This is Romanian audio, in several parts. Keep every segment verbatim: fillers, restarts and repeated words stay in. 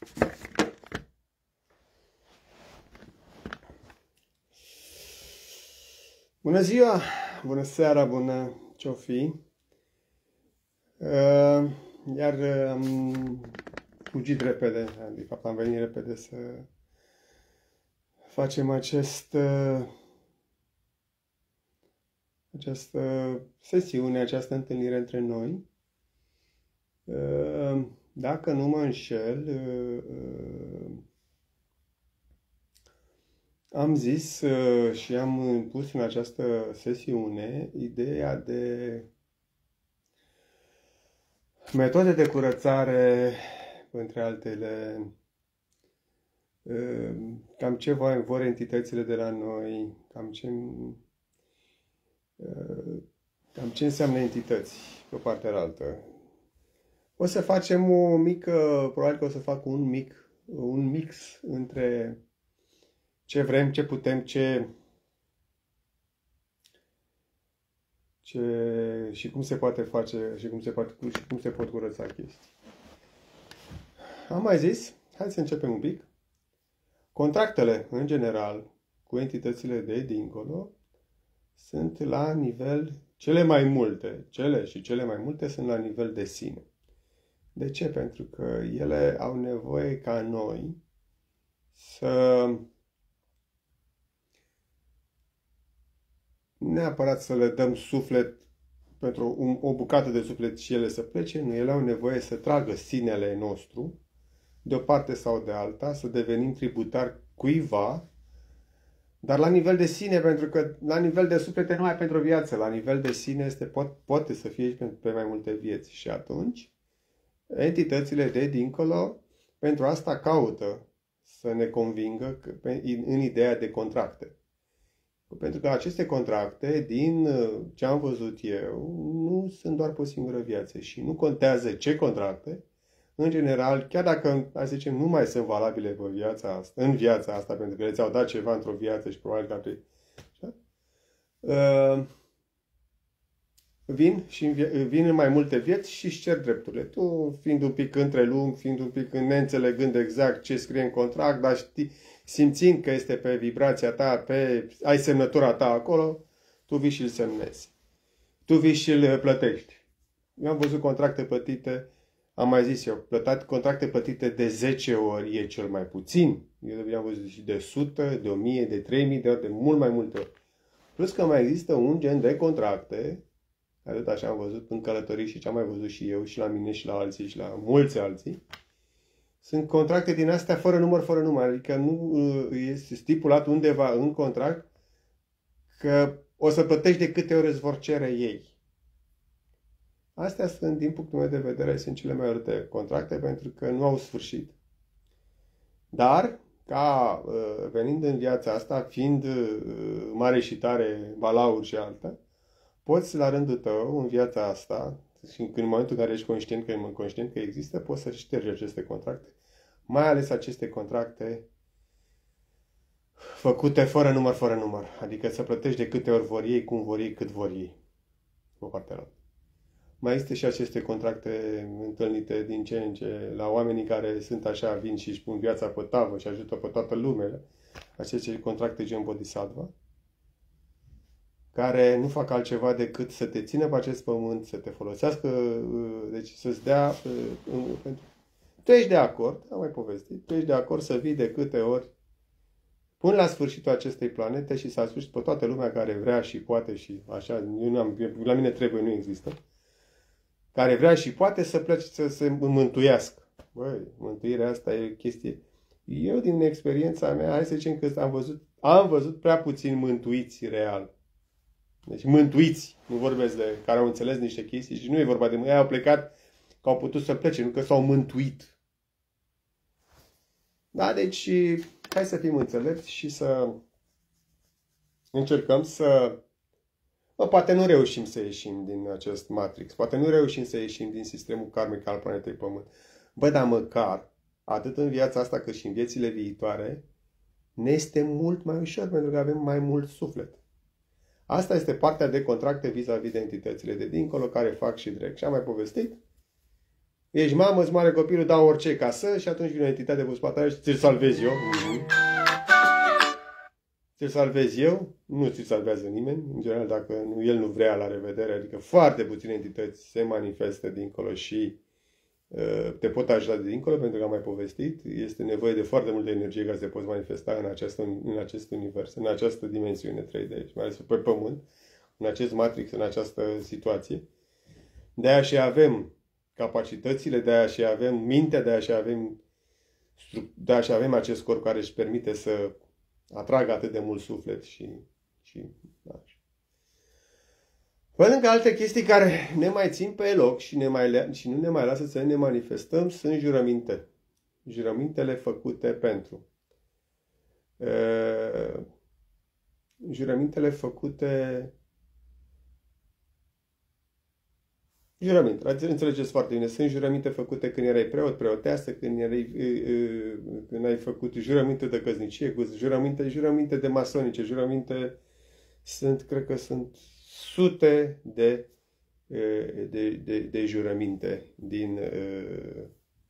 Bună ziua, bună seara, bună ce-o fi. Iar am fugit repede, de fapt am venit repede să facem acest, această sesiune, această întâlnire între noi. Dacă nu mă înșel, am zis și am pus în această sesiune ideea de metode de curățare, între altele, cam ce vor entitățile de la noi, cam ce, cam ce înseamnă entități pe partea altă. O să facem o mică, probabil că o să fac un mic, un mix între ce vrem, ce putem, ce, ce și cum se poate face și cum se, poate, și cum se pot curăța chestii. Am mai zis, hai să începem un pic. Contractele, în general, cu entitățile de dincolo, sunt la nivel, cele mai multe, cele și cele mai multe sunt la nivel de sine. De ce? Pentru că ele au nevoie ca noi să neapărat să le dăm suflet pentru un, o bucată de suflet și ele să plece, nu, ele au nevoie să tragă sinele nostru de o parte sau de alta, să devenim tributari cuiva, dar la nivel de sine, pentru că la nivel de suflet nu numai pentru o viață, la nivel de sine este, pot, poate să fie și pe mai multe vieți. Și atunci, entitățile de dincolo, pentru asta caută să ne convingă în ideea de contracte. Pentru că aceste contracte, din ce am văzut eu, nu sunt doar pe o singură viață și nu contează ce contracte. În general, chiar dacă, hai să zicem, nu mai sunt valabile pe viața asta, în viața asta, pentru că le-ți-au dat ceva într-o viață și probabil că ar uh, vin și vin în mai multe vieți și își cer drepturile. Tu, fiind un pic întrelung, fiind un pic neînțelegând exact ce scrie în contract, dar știi, simțind că este pe vibrația ta, pe, ai semnătura ta acolo, tu vii și îl semnezi. Tu vii și îl plătești. Eu am văzut contracte plătite, am mai zis eu, plătat, contracte plătite de zece ori e cel mai puțin. Eu am văzut și de o sută, de o mie, de trei mii de ori, de mult mai multe ori. Plus că mai există un gen de contracte, atât așa am văzut în călătorii și ce am mai văzut și eu, și la mine, și la alții, și la mulți alții. Sunt contracte din astea fără număr, fără număr. Adică nu este stipulat undeva în contract că o să plătești de câte ori îți vor cere ei. Astea sunt, din punctul meu de vedere, sunt cele mai urâte contracte pentru că nu au sfârșit. Dar, ca venind în viața asta, fiind mare și tare, balaur și alta, poți la rândul tău, în viața asta, și în momentul în care ești conștient că, conștient că există, poți să ștergi aceste contracte. Mai ales aceste contracte făcute fără număr, fără număr. Adică să plătești de câte ori vor ei, cum vor ei, cât vor ei. Pe partea altă. Mai este și aceste contracte întâlnite din ce în ce la oamenii care sunt așa, vin și își pun viața pe tavă și ajută pe toată lumea. Aceste contracte gen bodhisattva, care nu fac altceva decât să te țină pe acest pământ, să te folosească, deci să-ți dea, pentru... Tu ești de acord, am mai povestit, tu ești de acord să vii de câte ori până la sfârșitul acestei planete și să asculti pe toată lumea care vrea și poate și așa, eu nu am, la mine trebuie, nu există, care vrea și poate să plece să se mântuiască. Băi, mântuirea asta e o chestie. Eu, din experiența mea, hai să zicem că am văzut, am văzut prea puțin mântuiți real. Deci mântuiți, nu vorbesc de care au înțeles niște chestii și nu e vorba de ei au plecat că au putut să plece, nu că s-au mântuit. Da, deci hai să fim înțelepți și să încercăm să... Bă, poate nu reușim să ieșim din acest matrix, poate nu reușim să ieșim din sistemul karmic al planetei Pământ. Bă, dar măcar, atât în viața asta cât și în viețile viitoare, ne este mult mai ușor pentru că avem mai mult suflet. Asta este partea de contracte vis-a-vis de entitățile de dincolo care fac și drept. Și am mai povestit Ești mamă, îți moare copilul, dau orice ca să, și atunci vine o entitate pe spatele și ți-l salvez eu. Mm-hmm. Ți-l salvez eu, nu ți-l salvează nimeni. În general, dacă el nu vrea, la revedere, adică foarte puține entități se manifestă dincolo și uh, te pot ajuta de dincolo, pentru că am mai povestit. Este nevoie de foarte multă energie ca să te poți manifesta în, această, în acest univers, în această dimensiune trei D, mai ales pe Pământ, în acest matrix, în această situație. De-aia și avem capacitățile, de-aia și avem mintea, de-aia și avem, de-aia și avem acest corp care își permite să atragă atât de mult suflet și... și, da. Pe lângă alte chestii care ne mai țin pe loc și, ne mai, și nu ne mai lasă să ne manifestăm, sunt jurăminte. Jurămintele făcute pentru. Uh, jurămintele făcute... Jurăminte. Înțelegeți foarte bine. Sunt jurăminte făcute când erai preot, preoteasă, când, erai, când ai făcut jurăminte de căsnicie, cu jurăminte, jurăminte de masonice, jurăminte... Sunt, cred că sunt sute de, de, de, de jurăminte din uh,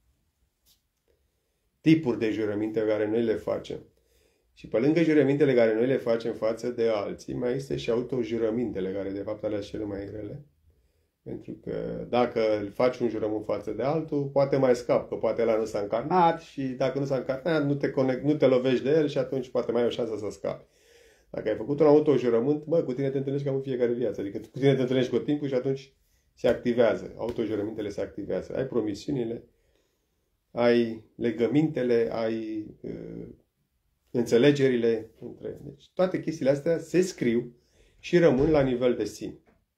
tipuri de jurăminte pe care noi le facem. Și pe lângă jurămintele care noi le facem față de alții, mai este și autojurămintele, care de fapt alea cele mai grele. Pentru că dacă faci un jurământ față de altul, poate mai scap, că poate ăla nu s-a încarnat și dacă nu s-a încarnat, nu te, conect, nu te lovești de el și atunci poate mai ai o șansă să scapi. Dacă ai făcut un autojurământ, mă, cu tine te întâlnești cam în fiecare viață. Adică cu tine te întâlnești cu timpul și atunci se activează. Autojurămintele se activează. Ai promisiunile, ai legămintele, ai uh, înțelegerile între. Deci toate chestiile astea se scriu și rămân la nivel de sine.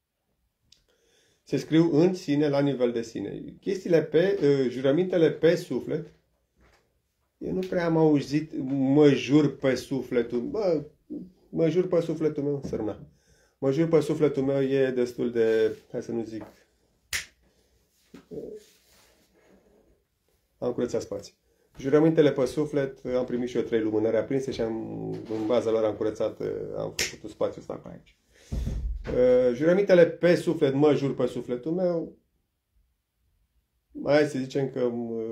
Se scriu în sine, la nivel de sine. Chestiile pe, uh, jurămintele pe suflet, eu nu prea am auzit, mă jur pe sufletul, bă, mă jur pe sufletul meu, sărmâna. Mă jur pe sufletul meu e destul de, hai să nu zic, am curățat spații. Jurămintele pe suflet, am primit și eu trei lumânări aprinse și am, în baza lor am curățat, am făcut un spațiu ăsta pe aici. Jurămintele pe suflet, mă jur pe sufletul meu, hai să zicem că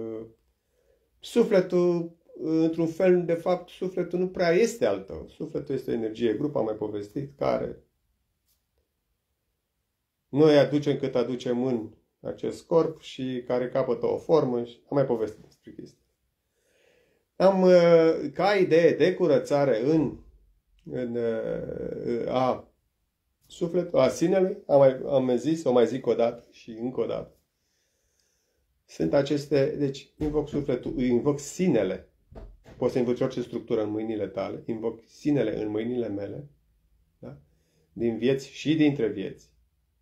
sufletul, într-un fel, de fapt, sufletul nu prea este al tău. Sufletul este o energie, grup, am mai povestit, care noi aducem cât aducem în acest corp și care capătă o formă și am mai povestit despre chestia. Am, ca idee de curățare în, în a sufletului, a sinelui, am mai, am zis, o mai zic o dată și încă o dată. Sunt aceste, deci invoc sufletul, invoc sinele. Poți să invoci orice structură în mâinile tale, invoc sinele în mâinile mele, da? Din vieți și dintre vieți.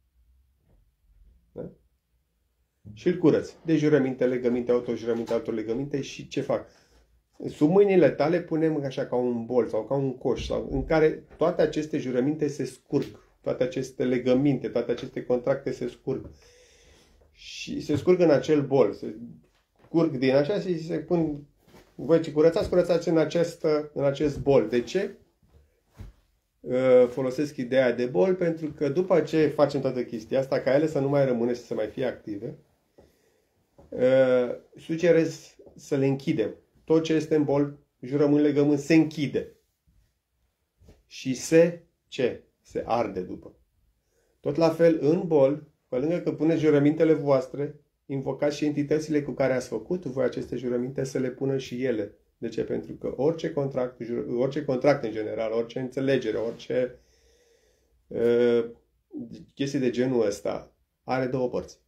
Da? Și îl curăț. De jurăminte, legăminte, autojurăminte, autolegăminte și ce fac? Sub mâinile tale punem așa ca un bol sau ca un coș sau, în care toate aceste jurăminte se scurg. Toate aceste legăminte, toate aceste contracte se scurg. Și se scurg în acel bol. Se curg din așa și se pun... Voi ce curățați, curățați în, această, în acest bol. De ce? Folosesc ideea de bol pentru că după ce facem toată chestia asta, ca ele să nu mai rămână și să mai fie active, sugerez să le închidem. Tot ce este în bol, jurământ, legământ, se închide. Și se, ce? Se arde după. Tot la fel, în bol, pe lângă că puneți jurămintele voastre, invocați și entitățile cu care ați făcut voi aceste jurăminte să le pună și ele. De ce? Pentru că orice contract, orice contract în general, orice înțelegere, orice uh, chestie de genul ăsta are două părți.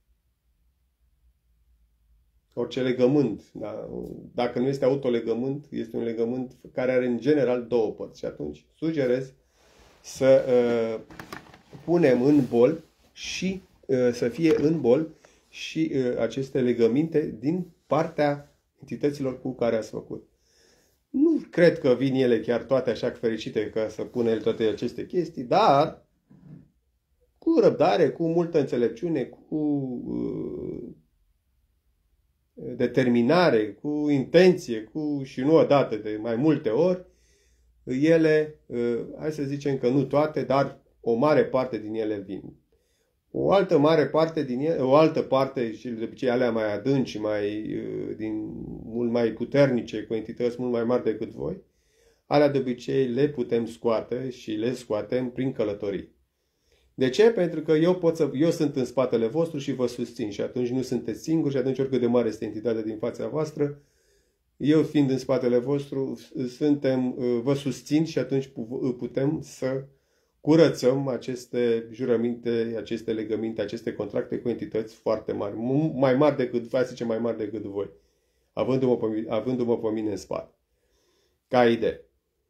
Orice legământ, da? Dacă nu este autolegământ, este un legământ care are în general două părți. Și atunci sugerez să uh, punem în bol și uh, să fie în bol și uh, aceste legăminte din partea entităților cu care ați făcut. Nu cred că vin ele chiar toate așa fericite ca să pună ele toate aceste chestii, dar cu răbdare, cu multă înțelepciune, cu uh, determinare, cu intenție, cu și nu odată, de mai multe ori, ele, uh, hai să zicem că nu toate, dar o mare parte din ele vin. O altă mare parte din ele, o altă parte, și de obicei alea mai adânci, mai, din, mult mai puternice, cu entități mult mai mari decât voi, alea de obicei le putem scoate și le scoatem prin călătorii. De ce? Pentru că eu, pot să, eu sunt în spatele vostru și vă susțin și atunci nu sunteți singuri și atunci oricât de mare este entitatea din fața voastră, eu fiind în spatele vostru, suntem, vă susțin și atunci putem să curățăm aceste jurăminte, aceste legăminte, aceste contracte cu entități foarte mari, mai mari decât, vă zice, mai mari decât voi, avându-mă pe, avându-mă pe mine în spate. Ca idee.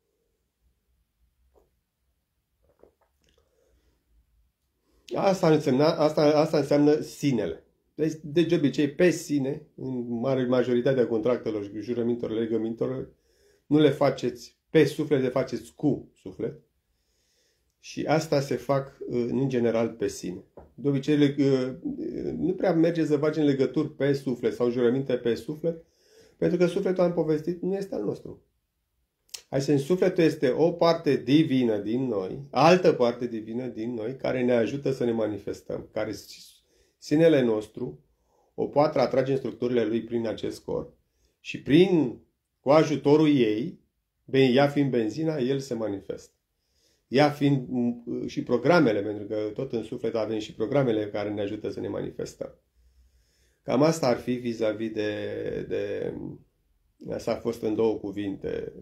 Asta înseamnă, asta, asta înseamnă sinele. Deci, de obicei, pe sine, în mare majoritatea contractelor, jurămintelor, legămintelor, nu le faceți pe suflet, le faceți cu suflet. Și asta se fac, în general, pe sine. De obicei, nu prea merge să facem legături pe suflet sau jurăminte pe suflet, pentru că sufletul, am povestit, nu este al nostru. Hai să sufletul este o parte divină din noi, altă parte divină din noi, care ne ajută să ne manifestăm, care sinele nostru o poate atrage în structurile lui prin acest corp și prin, cu ajutorul ei, ea fiind benzina, el se manifestă. Ea fiind și programele, pentru că tot în suflet avem și programele care ne ajută să ne manifestăm. Cam asta ar fi vis-a-vis de, de... Asta a fost în două cuvinte.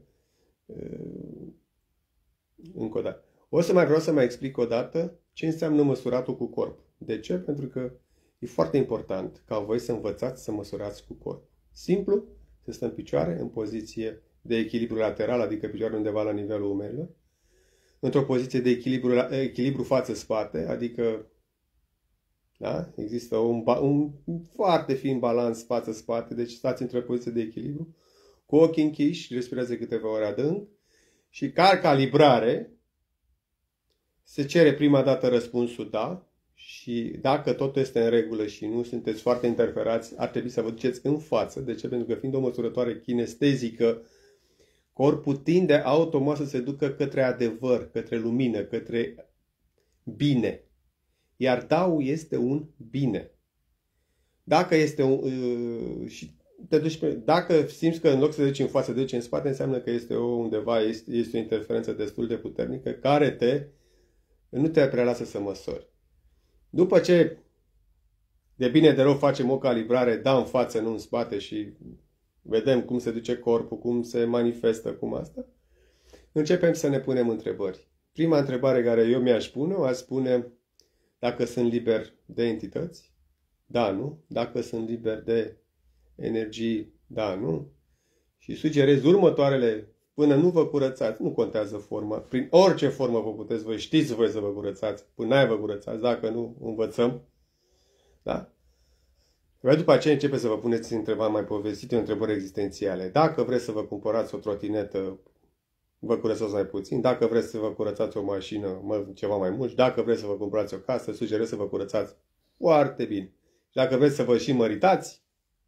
Încă o dată. O să mai vreau să mai explic o dată ce înseamnă măsuratul cu corp. De ce? Pentru că e foarte important ca voi să învățați să măsurați cu corp. Simplu, să stăm în picioare, în poziție de echilibru lateral, adică picioarele undeva la nivelul umerilor, într-o poziție de echilibru, echilibru față-spate, adică da? Există un, un foarte fin balans față-spate, deci stați într-o poziție de echilibru, cu ochii închiși, respirați câteva ori adânc și ca calibrare se cere prima dată răspunsul da și dacă totul este în regulă și nu sunteți foarte interferați, ar trebui să vă duceți în față. De ce? Pentru că fiind o măsurătoare kinestezică, corpul tinde automat să se ducă către adevăr, către lumină, către bine. Iar Dao este un bine. Dacă este un... Uh, și te duci pe, dacă simți că în loc să te duci în față, te duci în spate, înseamnă că este o, undeva, este, este o interferență destul de puternică care te, nu te prea lasă să măsori. După ce de bine de rău facem o calibrare, da în față, nu în spate și vedem cum se duce corpul, cum se manifestă, cum asta, începem să ne punem întrebări. Prima întrebare care eu mi-aș pune, o aș spune dacă sunt liber de entități, da, nu. Dacă sunt liber de energii, da, nu. Și sugerez următoarele, până nu vă curățați, nu contează forma, prin orice formă vă puteți, voi știți voi să vă curățați, până n-ai vă curățați, dacă nu, învățăm, da? După aceea începe să vă puneți întrebări mai povestite, întrebări existențiale. Dacă vreți să vă cumpărați o trotinetă, vă curățați mai puțin. Dacă vreți să vă curățați o mașină, mă, ceva mai mult. Dacă vreți să vă cumpărați o casă, sugerez să vă curățați foarte bine. Și dacă vreți să vă și măritați,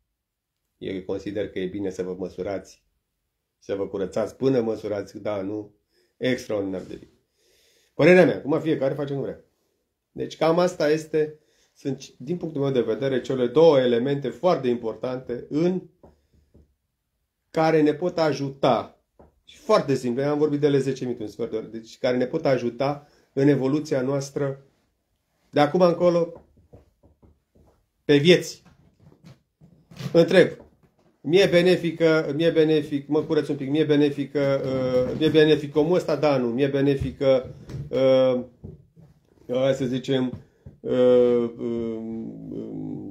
eu consider că e bine să vă măsurați, să vă curățați până măsurați, da, nu, extraordinar de bine. Părerea mea, cum fiecare face cum vrea. Deci cam asta este, sunt, din punctul meu de vedere, cele două elemente foarte importante în care ne pot ajuta. Și foarte simple, am vorbit de ele zece minute, un sfert de oră, deci care ne pot ajuta în evoluția noastră de acum încolo pe vieți. Întreb, mie benefică, mie benefic, mă curăț un pic, mie benefică, uh, mie benefic omul ăsta, da, nu, mie benefică, uh, hai să zicem, uh, uh, uh,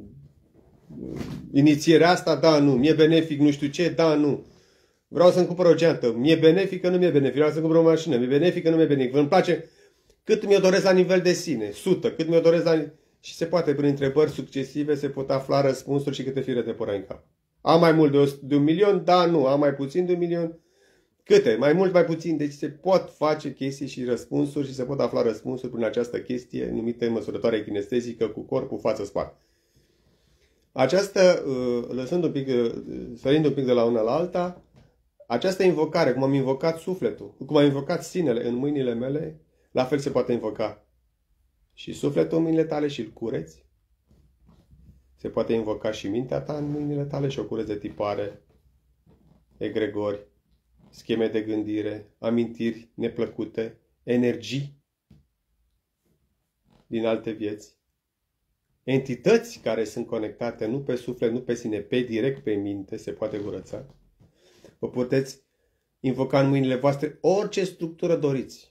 inițierea asta, da, nu, mie benefic nu știu ce, da, nu. Vreau să-mi cumpăr o geantă. Mi-e benefică, nu mi-e benefică. Vreau să-mi cumpăr o mașină. Mi-e benefică, nu mi-e benefică. Îmi place cât mi-o doresc la nivel de sine. Sută. Cât mi-o doresc la... Și se poate, prin întrebări succesive, se pot afla răspunsuri și câte fire de păr în cap. Am mai mult de, o, de un milion? Da, nu. Am mai puțin de un milion? Câte? Mai mult, mai puțin. Deci se pot face chestii și răspunsuri și se pot afla răspunsuri prin această chestie numită măsurătoare kinestezică cu corpul față-spate. Această, lăsând un pic, sărind un pic de la una la alta, această invocare, cum am invocat sufletul, cum am invocat sinele în mâinile mele, la fel se poate invoca și sufletul în mâinile tale și îl cureți. Se poate invoca și mintea ta în mâinile tale și o cureți de tipare, egregori, scheme de gândire, amintiri neplăcute, energii din alte vieți, entități care sunt conectate nu pe suflet, nu pe sine, pe direct pe minte, se poate curăța. Vă puteți invoca în mâinile voastre orice structură doriți.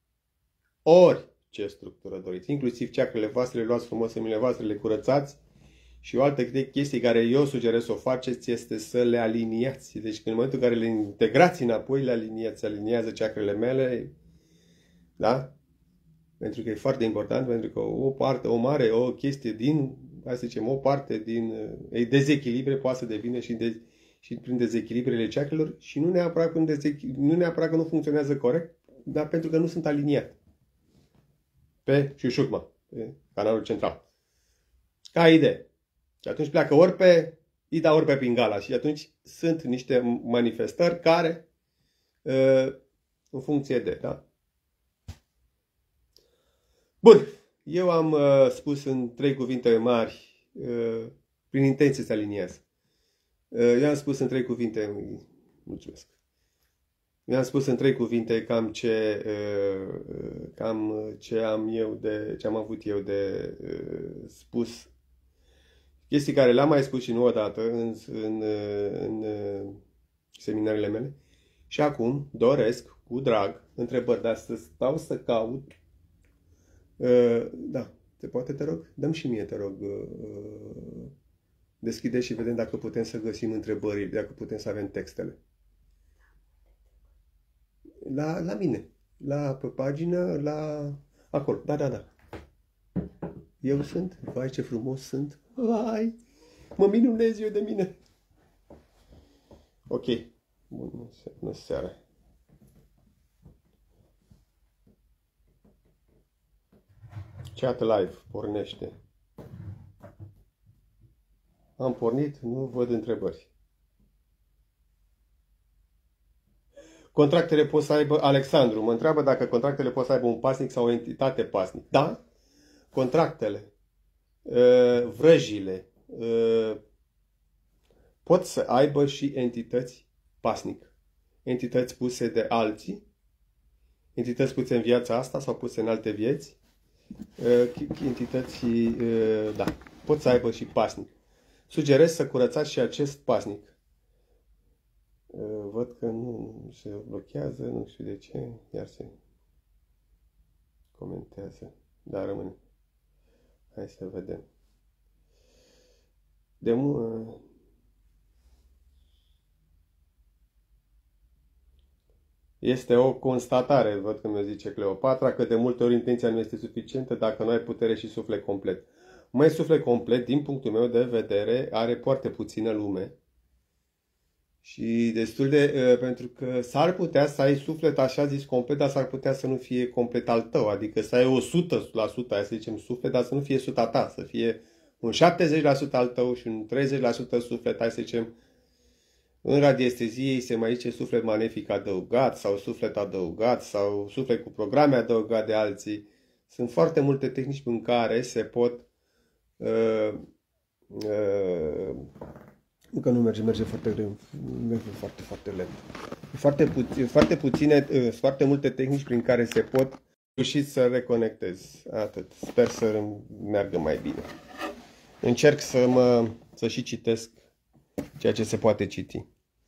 Orice structură doriți. Inclusiv ceacrele voastre, le luați frumos în mâinile voastre, le curățați. Și o altă chestie care eu sugerez să o faceți este să le aliniați. Deci în momentul în care le integrați înapoi, le aliniați. Aliniază ceacrele mele. Da? Pentru că e foarte important, pentru că o parte, o mare, o chestie din, hai să zicem, o parte din e, dezechilibre poate să devină și, de, și prin dezechilibrele ceacrelor și nu neapărat, că nu neapărat că nu funcționează corect, dar pentru că nu sunt aliniate pe Shushukma, pe canalul central. Ca idee. Și atunci pleacă ori pe Ida, ori pe Pingala. Și atunci sunt niște manifestări care, în funcție de, da? Bun. Eu am uh, spus în trei cuvinte mari, uh, prin intenție se aliniază. Uh, eu am spus în trei cuvinte, mulțumesc. Eu am spus în trei cuvinte cam ce, uh, cam ce am eu de, ce am avut eu de uh, spus. Chestii care le-am mai spus și nu odată în, în, în, în seminarele mele. Și acum doresc, cu drag, întrebări, dar să stau să caut. Uh, da, se poate, te rog? Dăm și mie, te rog. Uh, deschide și vedem dacă putem să găsim întrebări, dacă putem să avem textele. La, la mine. La, pe pagină, la... acolo. Da, da, da. Eu sunt? Vai, ce frumos sunt. Vai, mă minunez eu de mine. Ok. Bună, bună seara. Chat live, pornește. Am pornit, nu văd întrebări. Contractele pot să aibă, Alexandru mă întreabă dacă contractele pot să aibă un pasnic sau o entitate pasnic. Da? Contractele, vrăjile, pot să aibă și entități pasnic. Entități puse de alții, entități puse în viața asta sau puse în alte vieți. Entități, da, pot să aibă și pasnic. Sugerez să curățați și acest pasnic. Văd că nu se blochează, nu știu de ce, iar se comentează. Da, rămâne. Hai să vedem. De mult... Este o constatare, văd că mi-o zice Cleopatra, că de multe ori intenția nu este suficientă dacă nu ai putere și suflet complet. Mai suflet complet, din punctul meu de vedere, are foarte puțină lume. Și destul de... pentru că s-ar putea să ai suflet așa zis complet, dar s-ar putea să nu fie complet al tău. Adică să ai o sută la sută, hai să zicem, suflet, dar să nu fie suta ta. Să fie un șaptezeci la sută al tău și un treizeci la sută suflet, hai să zicem. În radiesteziei se mai zice suflet manefic adăugat sau suflet adăugat sau suflet cu programe adăugat de alții. Sunt foarte multe tehnici în care se pot... Uh, uh, încă nu merge, merge foarte greu, merge foarte, foarte lent. Foarte, puț foarte puține, foarte multe tehnici prin care se pot reuși să reconectez. Atât. Sper să meargă mai bine. Încerc să mă, să și citesc ceea ce se poate citi.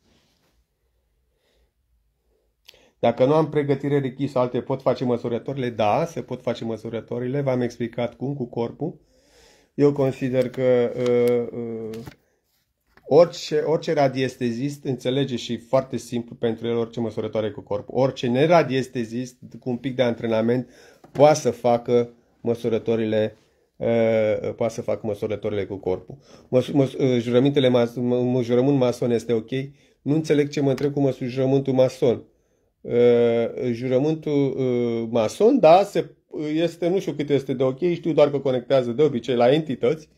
Dacă nu am pregătire Reiki sau alte, pot face măsurătorile? Da, se pot face măsurătorile. V-am explicat cum, cu corpul. Eu consider că uh, uh, orice, orice radiestezist înțelege și foarte simplu pentru el orice măsurătoare cu corpul. Orice neradiestezist cu un pic de antrenament poate să facă măsurătorile uh, poate să facă măsurătorile cu corpul. Măs, măs, uh, jurămintele mas, mă, jurământ mason este ok? Nu înțeleg ce mă întreb cu măsur, jurământul mason. Uh, jurământul uh, mason, da, se, este, nu știu cât este de ok, știu doar că conectează de obicei la entități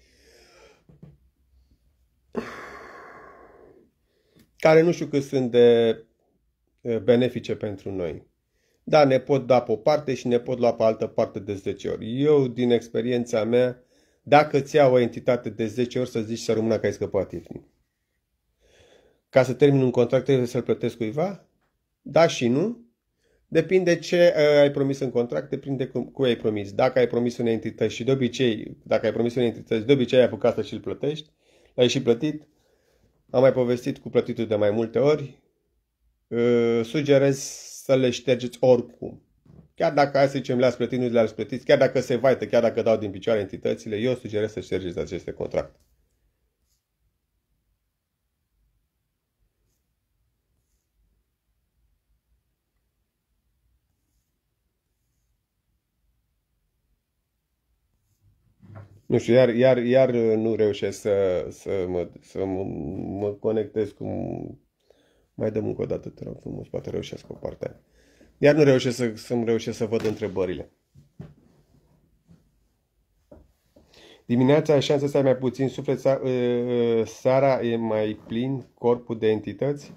care nu știu cât sunt de benefice pentru noi. Da, ne pot da pe o parte și ne pot lua pe altă parte de zece ori. Eu, din experiența mea, dacă îți iau o entitate de zece ori, să zici să rămână că ai scăpat ieftin. Ca să termin un contract, trebuie să-l plătesc cuiva? Da și nu. Depinde ce uh, ai promis în contract, depinde cum, cum ai promis. Dacă ai promis unei entități și de obicei, dacă ai promis unei entități, de obicei ai apucat să și-l plătești, l-ai și plătit, am mai povestit cu plătitul de mai multe ori, uh, sugerez să le ștergeți oricum. Chiar dacă, hai să zicem, le-ați plătit, nu le-ați plătit, chiar dacă se vaită, chiar dacă dau din picioare entitățile, eu sugerez să ștergeți aceste contracte. Nu știu, iar, iar, iar nu reușesc să, să, mă, să mă, mă conectez cu... Mai dăm încă o dată, te rog frumos, poate reușesc o parte aia. Iar nu reușesc să, să-mi reușesc să văd întrebările. Dimineața ai șanse să ai mai puțin suflet, seara e mai plin corpul de entități.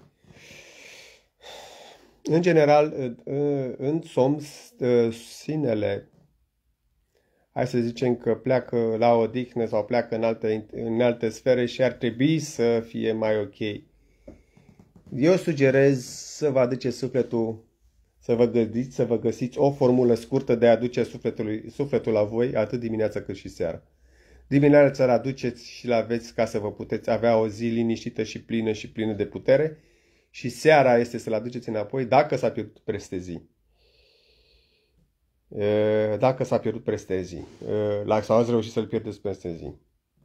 În general, în somn, sinele, hai să zicem că pleacă la odihnă sau pleacă în alte, în alte sfere și ar trebui să fie mai ok. Eu sugerez să vă aduceți sufletul, să vă gândiți, să vă găsiți o formulă scurtă de a aduce sufletul, sufletul la voi, atât dimineața cât și seara. Dimineața îl aduceți și îl aveți ca să vă puteți avea o zi liniștită și plină și plină de putere. Și seara este să-l aduceți înapoi dacă s-a pierdut peste zi. Dacă s-a pierdut peste zi. La sau ați reușit să-l pierdeți peste zi.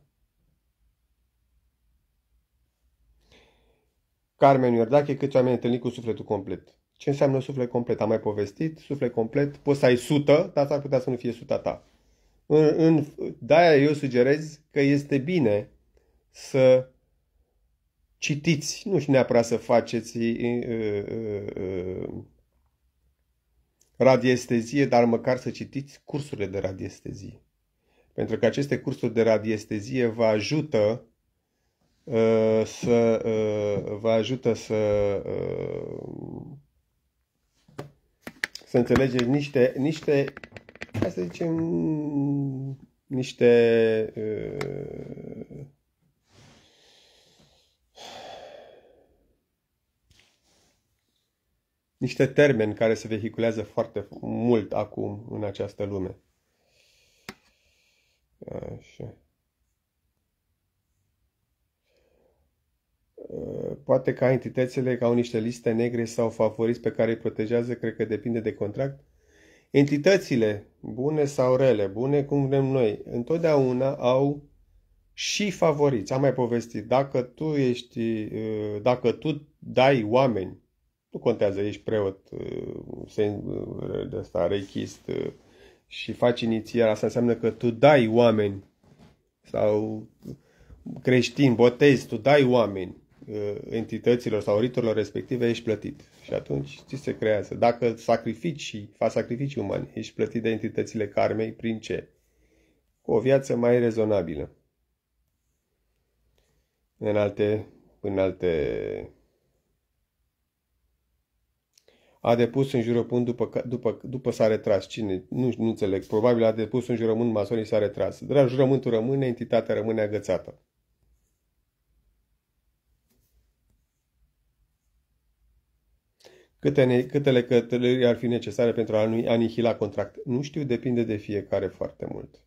Carmen Iordache, câți oameni ai întâlnit cu sufletul complet? Ce înseamnă suflet complet? Am mai povestit. Suflet complet, poți să ai sută, dar s-ar putea să nu fie suta ta. În, în, de-aia eu sugerez că este bine să citiți, nu știu neapărat să faceți uh, uh, uh, radiestezie, dar măcar să citiți cursurile de radiestezie. Pentru că aceste cursuri de radiestezie vă ajută uh, să uh, vă ajută să uh, să înțelegeți niște niște hai să zicem niște uh, niște termeni care se vehiculează foarte mult acum în această lume. Așa. Poate ca entitățile ca au niște liste negre sau favoriți pe care îi protejează, cred că depinde de contract. Entitățile, bune sau rele, bune cum vrem noi, întotdeauna au și favoriți. Am mai povestit, dacă tu ești, dacă tu dai oameni, nu contează, ești preot, de ăsta, reichist și faci inițiarea, asta înseamnă că tu dai oameni sau creștini, botezi, tu dai oameni entităților sau riturilor respective, ești plătit. Și atunci ce se creează? Dacă sacrifici și faci sacrificii umani, ești plătit de entitățile karmei prin ce? Cu o viață mai rezonabilă. În alte, în alte a depus un jurământ după, după, după s-a retras. Cine? Nu, nu înțeleg. Probabil a depus un jurământ, masonii s-a retras. Dar jurământul rămâne, entitatea rămâne agățată. Câte, câtele cătălării ar fi necesare pentru a anihila contract? Nu știu, depinde de fiecare foarte mult.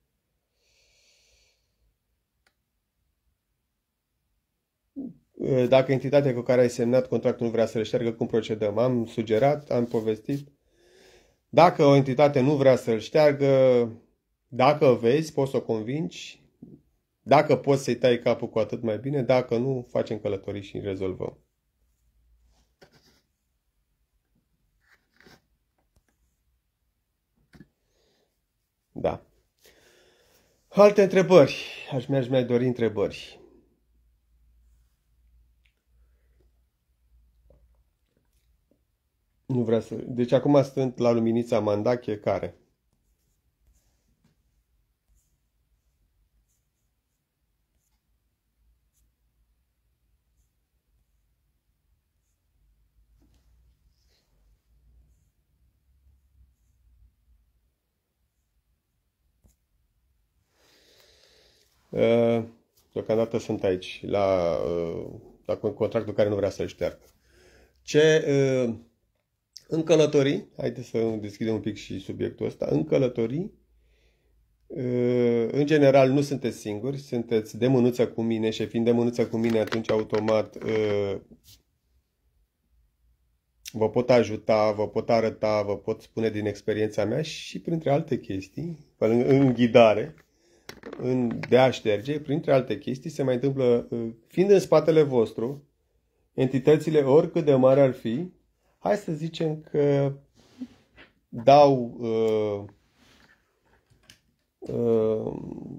Dacă entitatea cu care ai semnat contractul nu vrea să le șteargă, cum procedăm? Am sugerat, am povestit. Dacă o entitate nu vrea să-l șteargă, dacă o vezi, poți să o convingi. Dacă poți să-i tai capul, cu atât mai bine. Dacă nu, facem călătorii și rezolvăm. Da. Alte întrebări. Aș mi-aș mai dori întrebări. Nu vrea să... Deci acum sunt la luminița Mandache, care? Uh, deocamdată sunt aici, la, uh, la contractul care nu vrea să-l șteargă. Ce, uh, în călătorii, haideți să deschidem un pic și subiectul ăsta, în călătorii, uh, în general nu sunteți singuri, sunteți de mânuță cu mine și fiind de mânuță cu mine, atunci automat uh, vă pot ajuta, vă pot arăta, vă pot spune din experiența mea și printre alte chestii, în, în ghidare, în, de a șterge, printre alte chestii, se mai întâmplă, fiind în spatele vostru, entitățile, oricât de mari ar fi, hai să zicem că dau uh, uh,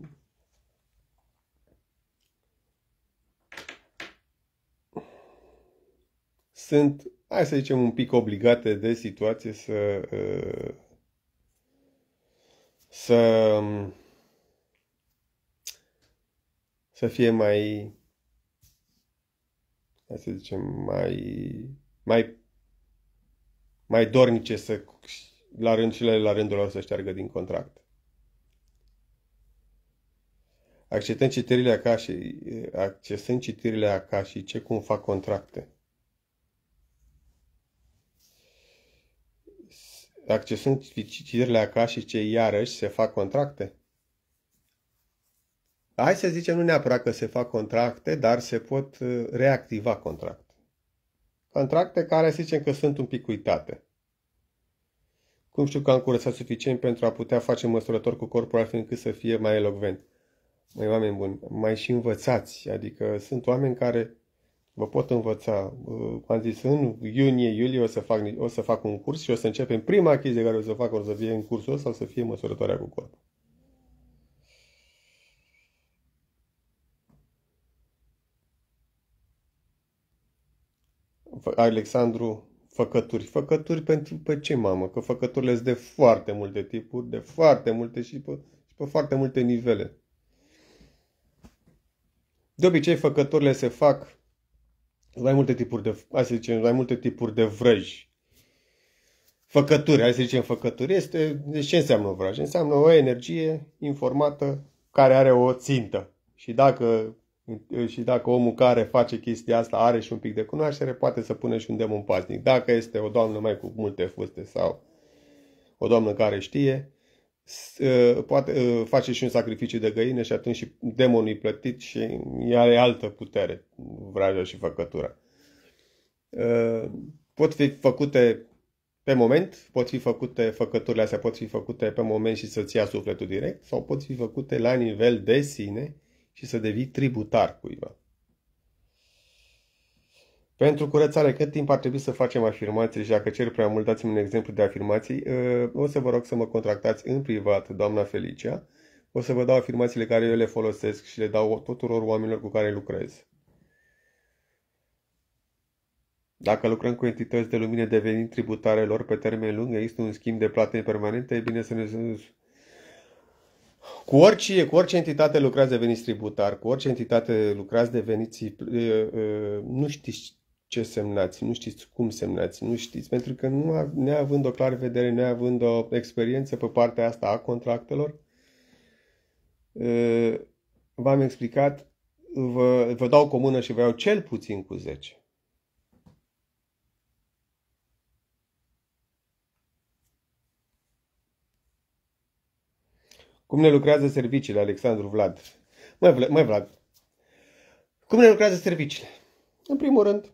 sunt, hai să zicem, un pic obligate de situație să uh, să să fie mai, hai să zicem, mai mai mai dornice să la rând și la rândul lor să șteargă din contract. Accesând citirile acasă, accesând citirile acasă, ce cum fac contracte. Accesând citirile acasă, ce iarăși se fac contracte. Hai să zicem, nu neapărat că se fac contracte, dar se pot reactiva contracte. Contracte care să zicem că sunt un pic uitate. Cum știu că am curățat suficient pentru a putea face măsurător cu corpul astfel încât să fie mai elocvent. Măi, oameni buni, mai și învățați. Adică sunt oameni care vă pot învăța. Am zis, în iunie, iulie o să fac, o să fac un curs și o să începem. Prima chestie care o să fac o să fie în cursul ăsta, o să fie măsurătoarea cu corpul. Alexandru, făcături. Făcături pentru pe ce, mamă? Că făcăturile sunt de foarte multe tipuri, de foarte multe și pe, și pe foarte multe nivele. De obicei, făcăturile se fac mai multe tipuri de, hai să zicem, mai multe tipuri de vrăji. Făcături, hai să zicem făcături. Este, deci ce înseamnă o vrajă? Înseamnă o energie informată care are o țintă. Și dacă Și dacă omul care face chestia asta are și un pic de cunoaștere, poate să pune și un demon paznic. Dacă este o doamnă mai cu multe fuste sau o doamnă care știe, poate face și un sacrificiu de găină și atunci și demonul e plătit și are altă putere, vraja și făcătura. Pot fi făcute pe moment, pot fi făcute, făcăturile astea pot fi făcute pe moment și să-ți ia sufletul direct, sau pot fi făcute la nivel de sine și să devii tributar cuiva. Pentru curățare, cât timp ar trebui să facem afirmații și dacă cer prea mult, dați-mi un exemplu de afirmații. O să vă rog să mă contactați în privat, doamna Felicia. O să vă dau afirmațiile care eu le folosesc și le dau tuturor oamenilor cu care lucrez. Dacă lucrăm cu entități de lumină devenind tributare lor pe termen lung, există un schimb de plate permanente, e bine să ne... Cu orice, cu orice entitate lucrați deveniți tributar, cu orice entitate lucrați deveniți, nu știți ce semnați, nu știți cum semnați, nu știți, pentru că nu, neavând o clară vedere, neavând o experiență pe partea asta a contractelor, v-am explicat, vă, vă dau cu mână și vă iau cel puțin cu zece. Cum ne lucrează serviciile, Alexandru Vlad? Măi, Vlad, măi, Vlad, cum ne lucrează serviciile? În primul rând,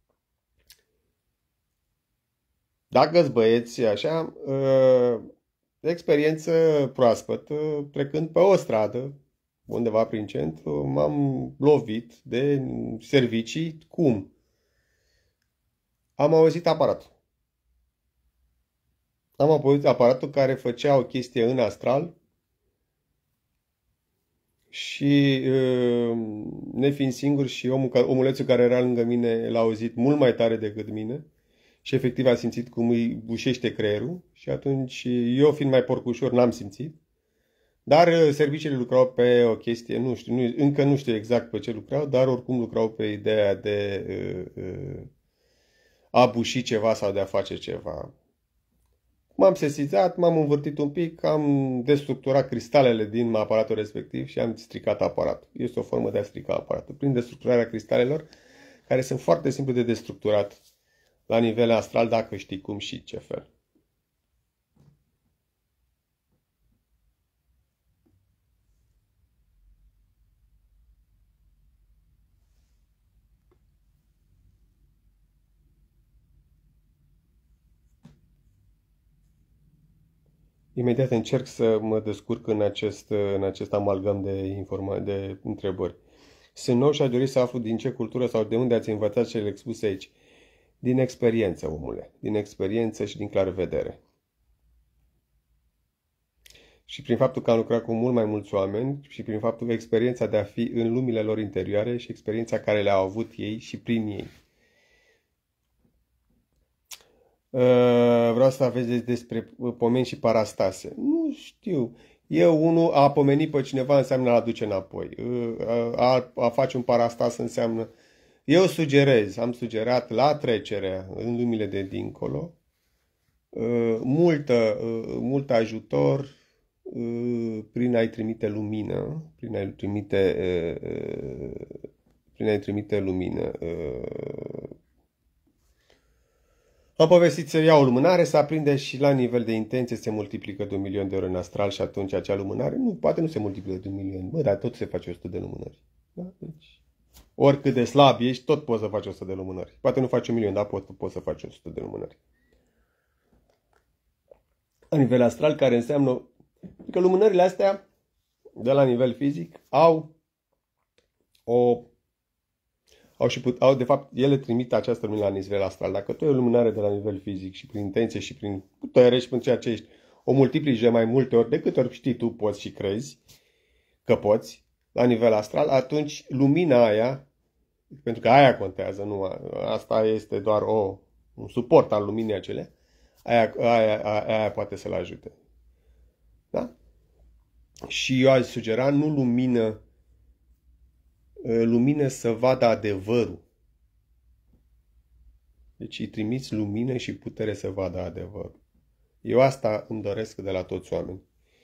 dacă-s băieți așa, experiență proaspătă, trecând pe o stradă, undeva prin centru, m-am lovit de servicii. Cum? Am auzit aparatul. Am auzit aparatul care făcea o chestie în astral și nefiind singur și omul, omulețul care era lângă mine l-a auzit mult mai tare decât mine și efectiv a simțit cum îi bușește creierul și atunci eu fiind mai porcușor n-am simțit. Dar serviciile lucrau pe o chestie, nu știu, nu, încă nu știu exact pe ce lucrau, dar oricum lucrau pe ideea de uh, uh, a buși ceva sau de a face ceva. M-am sesizat, m-am învârtit un pic, am destructurat cristalele din aparatul respectiv și am stricat aparatul. Este o formă de a strica aparatul. Prin destructurarea cristalelor, care sunt foarte simplu de destructurat la nivel astral, dacă știi cum și ce fel. Imediat încerc să mă descurc în acest, în acest amalgam de, informa- de întrebări. Sunt nou și aș dori să aflu din ce cultură sau de unde ați învățat cele expuse aici. Din experiență, omule. Din experiență și din clarvedere. Și prin faptul că am lucrat cu mult mai mulți oameni și prin faptul că experiența de a fi în lumile lor interioare și experiența care le-au avut ei și prin ei. Vreau să aveți despre pomeni și parastase. Nu știu. Eu, unul, a pomeni pe cineva înseamnă a aduce înapoi. A, a face un parastas înseamnă... Eu sugerez, am sugerat la trecerea în lumile de dincolo, multă, mult ajutor prin a-i trimite lumină, prin a-i trimite, prin a-i trimite lumină. Am povestit să iau o lumânare, să aprinde și la nivel de intenție se multiplică de un milion de ori în astral și atunci acea lumânare, nu, poate nu se multiplică de un milion, bă, dar tot se face o sută de lumânări. Da? Deci, oricât de slab ești, tot poți să faci o sută de lumânări. Poate nu faci un milion, dar poți, poți să faci o sută de lumânări. La nivel astral, care înseamnă că lumânările astea, de la nivel fizic, au o... Au și put, au, de fapt, ele trimit această lumină la nivel astral. Dacă tu ai o lumânare de la nivel fizic și prin intenție și prin putere și prin ceea ce ești, o multiplici de mai multe ori, de câte ori știi tu, poți și crezi că poți, la nivel astral, atunci lumina aia, pentru că aia contează, nu, asta este doar o, un suport al luminii acelea, aia, aia, aia, aia poate să-l ajute. Da? Și eu aș sugera nu lumină, lumină să vadă adevărul. Deci îi trimiți lumină și putere să vadă adevărul. Eu asta îmi doresc de la toți oamenii.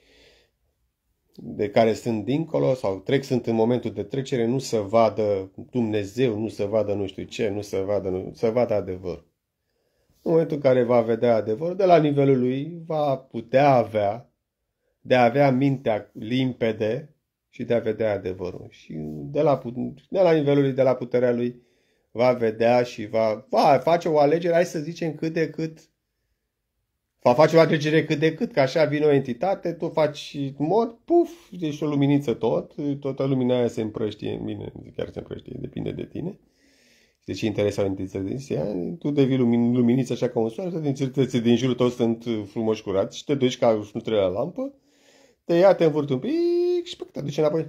De care sunt dincolo sau trec, sunt în momentul de trecere, nu să vadă Dumnezeu, nu să vadă nu știu ce, nu să vadă, nu, să vadă adevărul. În momentul în care va vedea adevărul, de la nivelul lui va putea avea, de a avea mintea limpede, și de a vedea adevărul. Și de la, de la nivelul lui, de la puterea lui, va vedea și va, va face o alegere, hai să zicem cât de cât, va face o alegere cât de cât, că așa vine o entitate, tu faci mod, puf, deci o luminiță tot, toată lumina aia se împrăștie, bine, chiar se împrăștie, depinde de tine. De ce interesa o entitate din ea, tu devii lumin, luminiță așa ca un soare, toate entitățile din jurul tău sunt frumoși curați și te duci ca șnutrele la lampă, te ia, te învârti un pic și te duce înapoi.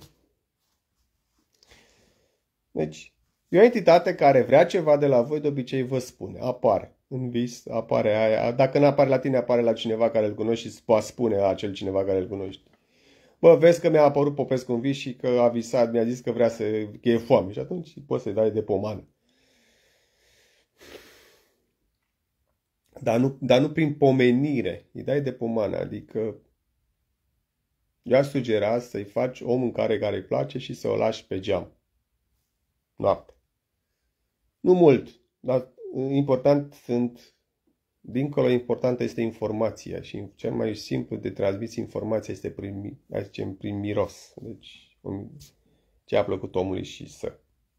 Deci, e o entitate care vrea ceva de la voi, de obicei vă spune, apare în vis, apare aia. Dacă nu apare la tine, apare la cineva care îl cunoști și poate spune la acel cineva care îl cunoști. Bă, vezi că mi-a apărut Popescu în vis și că a visat, mi-a zis că vrea să, că e foame și atunci poți să-i dai de pomană. Dar nu, dar nu prin pomenire, îi dai de pomană, adică eu aș sugera să-i faci o mâncare care îi place și să o lași pe geam. Noapte. Nu mult, dar important sunt, dincolo importantă este informația și cel mai simplu de transmis informația este prin, zicem, prin miros. Deci, ce a plăcut omului și să.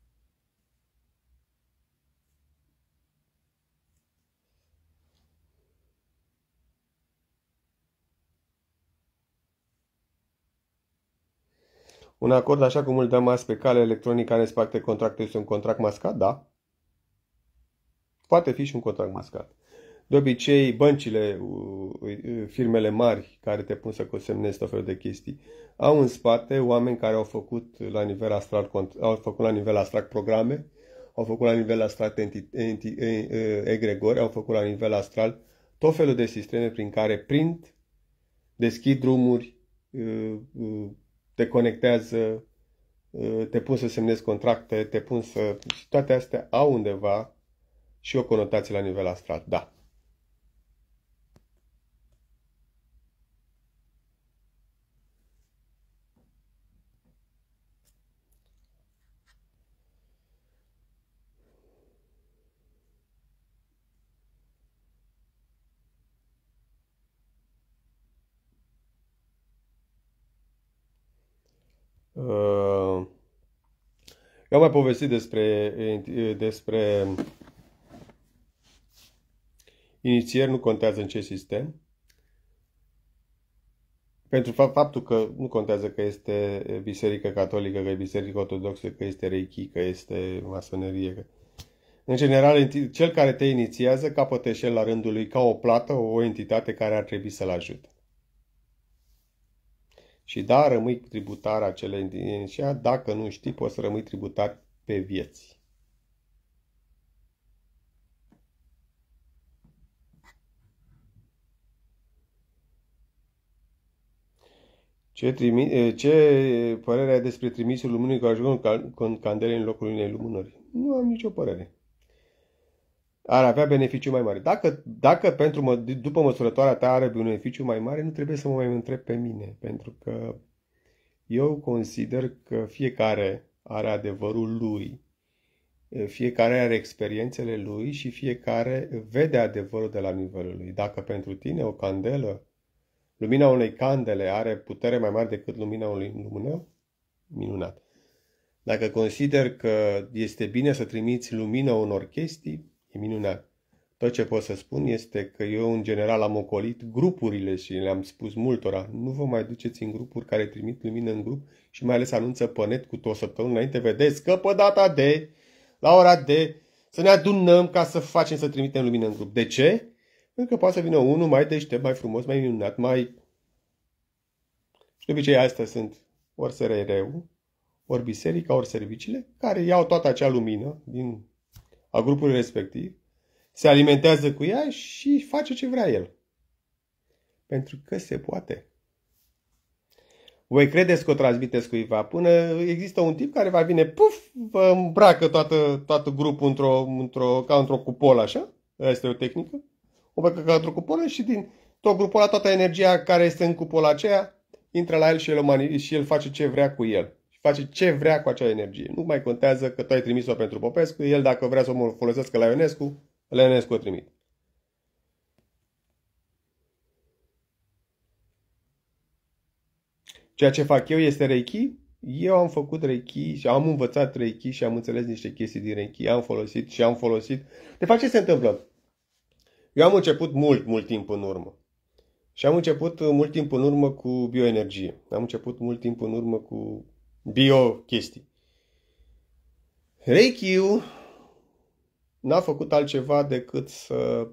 Un acord așa cum îl dăm azi pe cale electronică care respectă contractul este un contract mascat? Da. Poate fi și un contract mascat. De obicei, băncile, firmele mari care te pun să consemnezi tot felul de chestii, au în spate oameni care au făcut la nivel astral, au făcut la nivel astral programe, au făcut la nivel astral egregori, au făcut la nivel astral tot felul de sisteme prin care prind, deschid drumuri, te conectează, te pun să semnezi contracte, te pun să... Și toate astea au undeva și o conotație la nivel astral. Da. Uh, eu am mai povestit despre, despre inițieri, nu contează în ce sistem. Pentru faptul că nu contează că este biserică catolică, că e biserică ortodoxă, că este reiki, că este masonerie. Că... În general, cel care te inițiază capătă și el la rândul lui ca o plată, o entitate care ar trebui să-l ajute. Și da, rămâi tributar acelei entități, dacă nu știi, poți să rămâi tributar pe vieți. Ce, trimi, ce părere ai despre trimisul luminii cu ajutorul cu candele în locul unei lumânări? Nu am nicio părere. Ar avea beneficiu mai mare. Dacă, dacă pentru mă, după măsurătoarea ta are beneficiu mai mare, nu trebuie să mă mai întreb pe mine. Pentru că eu consider că fiecare are adevărul lui. Fiecare are experiențele lui și fiecare vede adevărul de la nivelul lui. Dacă pentru tine o candelă, lumina unei candele are putere mai mare decât lumina unui lumânăr, minunat. Dacă consider că este bine să trimiți lumină unor chestii, e minunat. Tot ce pot să spun este că eu în general am ocolit grupurile și le-am spus multora, nu vă mai duceți în grupuri care trimit lumină în grup și mai ales anunță pe net cu o săptămână înainte, vedeți că pe data de, la ora de, să ne adunăm ca să facem să trimitem lumină în grup. De ce? Pentru că poate să vină unul mai deștept, mai frumos, mai minunat, mai... Și de obicei astea sunt ori S R R-ul, ori biserica, ori serviciile, care iau toată acea lumină din, a grupului respectiv, se alimentează cu ea și face ce vrea el. Pentru că se poate. Voi credeți că o transmiteți cuiva până există un tip care va vine, puf, vă îmbracă toată, toată grupul într-o, într-o, ca într-o cupolă, așa? Asta e o tehnică. O îmbracă ca într-o cupolă și din tot grupul ăla, toată energia care este în cupola aceea, intră la el și el, și el face ce vrea cu el. Și face ce vrea cu acea energie. Nu mai contează că tu ai trimis-o pentru Popescu, el dacă vrea să o folosească la Ionescu, la Ionescu o trimit. Ceea ce fac eu este Reiki. Eu am făcut Reiki și am învățat Reiki și am înțeles niște chestii din Reiki. Am folosit și am folosit. De fapt, ce se întâmplă? Eu am început mult, mult timp în urmă. Și am început mult timp în urmă cu bioenergie. Am început mult timp în urmă cu bio-chestii. Reiki-ul n-a făcut altceva decât să...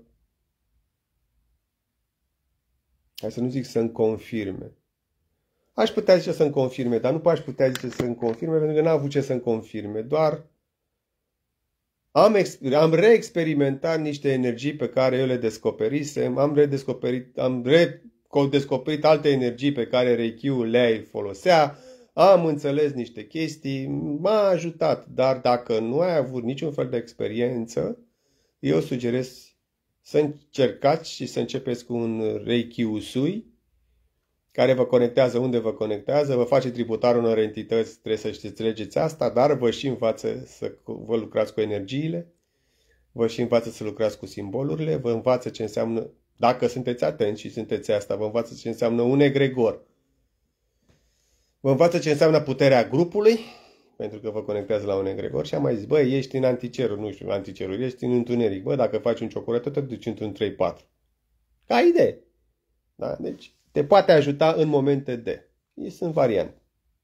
Hai să nu zic să-mi confirme. Aș putea zice să-mi confirme, dar nu aș putea zice să-mi confirme, pentru că n-a avut ce să-mi confirme. Doar am, am reexperimentat niște energii pe care eu le descoperisem, am redescoperit, am redescoperit alte energii pe care Reiki-ul le folosea, am înțeles niște chestii, m-a ajutat. Dar dacă nu ai avut niciun fel de experiență, eu sugerez să încercați și să începeți cu un Reiki Usui, care vă conectează unde vă conectează, vă face tributar unor entități, trebuie să înțelegeți asta, dar vă și învață să vă lucrați cu energiile, vă și învață să lucrați cu simbolurile, vă învață ce înseamnă, dacă sunteți atenți și sunteți asta, vă învață ce înseamnă un egregor. Vă învață ce înseamnă puterea grupului, pentru că vă conectează la un egregor și am mai zis, bă, ești în anticerul, nu știu, anticerul, ești în întuneric, bă, dacă faci un ciocolată, te duci într-un trei patru. Ca idee. Da? Deci, te poate ajuta în momente de. Sunt variante.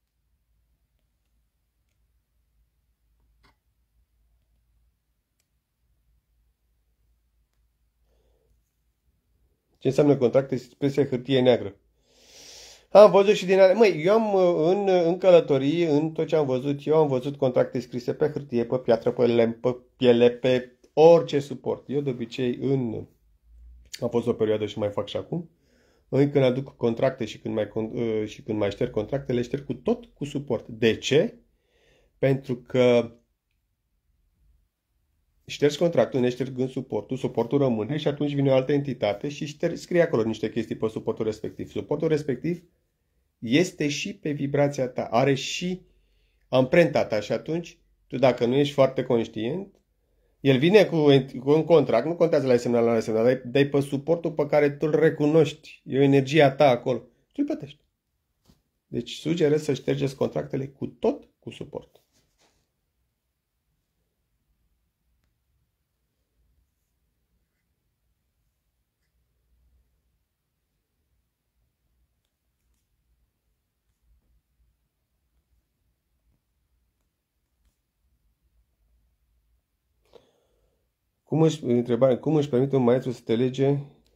Ce înseamnă contracte pe hârtie neagră? Am văzut și din ale... Măi, eu am în, în călătorii, în tot ce am văzut, eu am văzut contracte scrise pe hârtie, pe piatră, pe lemn, pe piele, pe orice suport. Eu de obicei în... A fost o perioadă și mai fac și acum. Când aduc contracte și când, mai, și când mai șterg contracte, le șterg cu tot cu suport. De ce? Pentru că ștergi contractul, ne ștergând suportul, suportul rămâne și atunci vine o altă entitate și ștergi, scrie acolo niște chestii pe suportul respectiv. Suportul respectiv este și pe vibrația ta, are și amprenta ta și atunci, tu dacă nu ești foarte conștient, el vine cu, cu un contract, nu contează la semnal, la semnal, dar dai pe suportul pe care tu îl recunoști. E o energie a ta acolo. Tu îl plătești. Deci sugerez să ștergeți contractele cu tot cu suport. Cum își, întrebare, cum își permite un maestru să te lege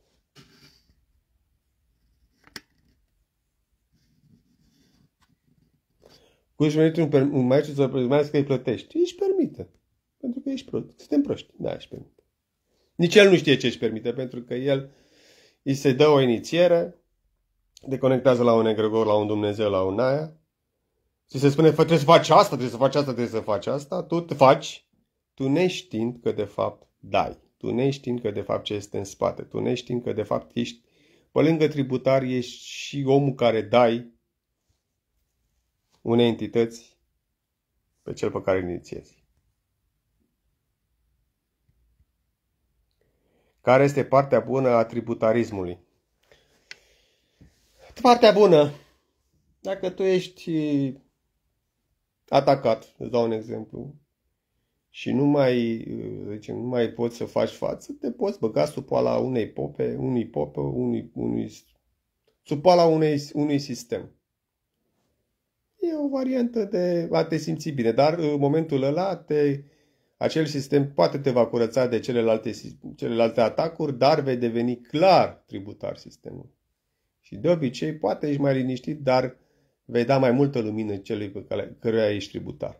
cum își permite un, un maestru să mai că îi plătești? Își permite. Pentru că ești prost. Suntem proști. Da, își permite. Nici el nu știe ce își permite, pentru că el îi se dă o inițiere, deconectează la un egregor, la un Dumnezeu, la un aia, și se spune, trebuie să faci asta, trebuie să faci asta, trebuie să faci asta, tu te faci, tu neștiind că de fapt dai, tu neștiind că de fapt ce este în spate, tu neștiind că de fapt ești, pe lângă tributar, ești și omul care dai unei entități pe cel pe care îl inițiezi. Care este partea bună a tributarismului? Partea bună, dacă tu ești atacat, îți dau un exemplu, și nu mai, zicem, nu mai poți să faci față, te poți băga sub poala unei pope, unui pope, unui, unui, sub poala unei, unui sistem. E o variantă de a te simți bine, dar în momentul ăla te, acel sistem poate te va curăța de celelalte, celelalte atacuri, dar vei deveni clar tributar sistemul. Și de obicei poate ești mai liniștit, dar vei da mai multă lumină celui pe care, căruia ești tributar.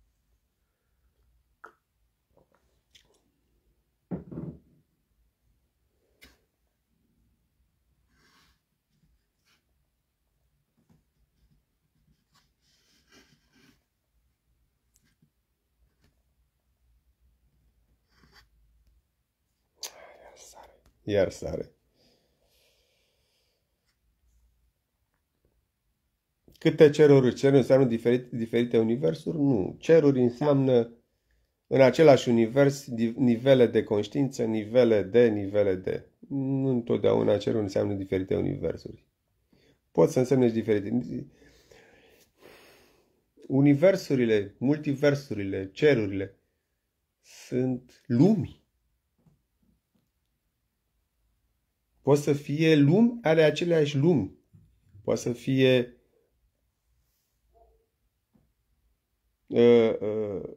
Iar sare. Iar sare. Câte ceruri? Ceruri înseamnă diferite, diferite universuri? Nu. Ceruri înseamnă în același univers nivele de conștiință, nivele de, nivele de. Nu întotdeauna ceruri înseamnă diferite universuri. Pot să însemne și diferite. Universurile, multiversurile, cerurile sunt lumi. Pot să fie lumi ale aceleași lumi. Poate să fie uh, uh,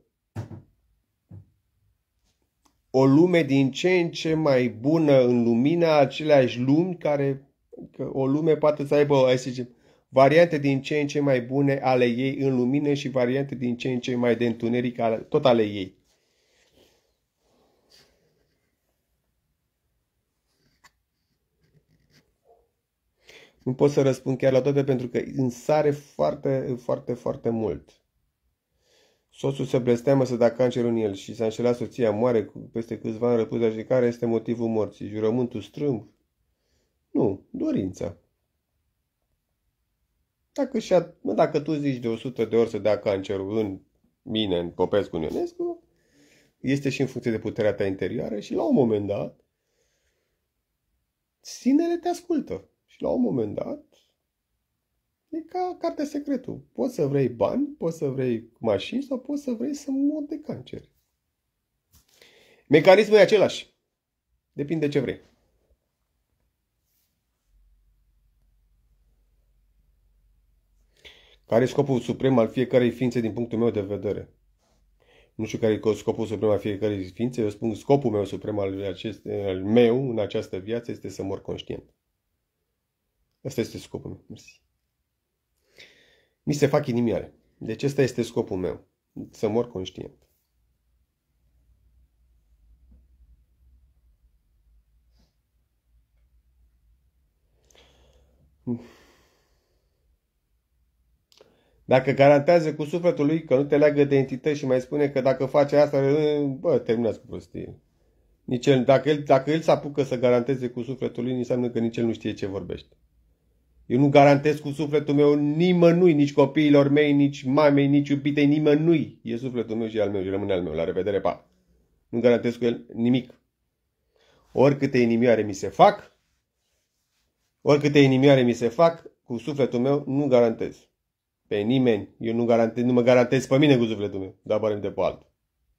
o lume din ce în ce mai bună în lumina aceleași lumi, care că o lume poate să aibă, hai să zicem, variante din ce în ce mai bune ale ei în lumină și variante din ce în ce mai de întuneric ale, tot ale ei. Nu pot să răspund chiar la toate pentru că însare foarte, foarte, foarte mult. Soțul se blesteamă să da cancer în el și s-a înșelat soția, moare peste câțiva ani răpus de care este motivul morții. Jurământul strâmb? Nu, dorința. Dacă, și-a, dacă tu zici de o sută de ori să dea cancerul în mine, în Popescu, în Ionescu, este și în funcție de puterea ta interioară și la un moment dat sinele te ascultă. Și la un moment dat e ca cartea secretul. Poți să vrei bani, poți să vrei mașini sau poți să vrei să mori de cancer. Mecanismul e același. Depinde ce vrei. Care e scopul suprem al fiecărei ființe din punctul meu de vedere? Nu știu care e scopul suprem al fiecărei ființe. Eu spun scopul meu suprem al, acest, al meu în această viață este să mor conștient. Asta este scopul meu. Mersi. Mi se fac inimioare. Deci ăsta este scopul meu. Să mor conștient. Dacă garantează cu sufletul lui că nu te leagă de entități și mai spune că dacă face asta, bă, terminați cu prostie. Nici el, dacă, el, dacă el se apucă să garanteze cu sufletul lui, înseamnă că nici el nu știe ce vorbește. Eu nu garantez cu sufletul meu nimănui, nici copiilor mei, nici mamei, nici iubitei, nimănui. E sufletul meu și al meu și rămâne al meu. La revedere, pa! Nu garantez cu el nimic. Oricâte inimioare mi se fac, oricâte inimioare mi se fac, cu sufletul meu, nu garantez. Pe nimeni. Eu nu, garantez, nu mă garantez pe mine cu sufletul meu. Dar bărem de pe altul.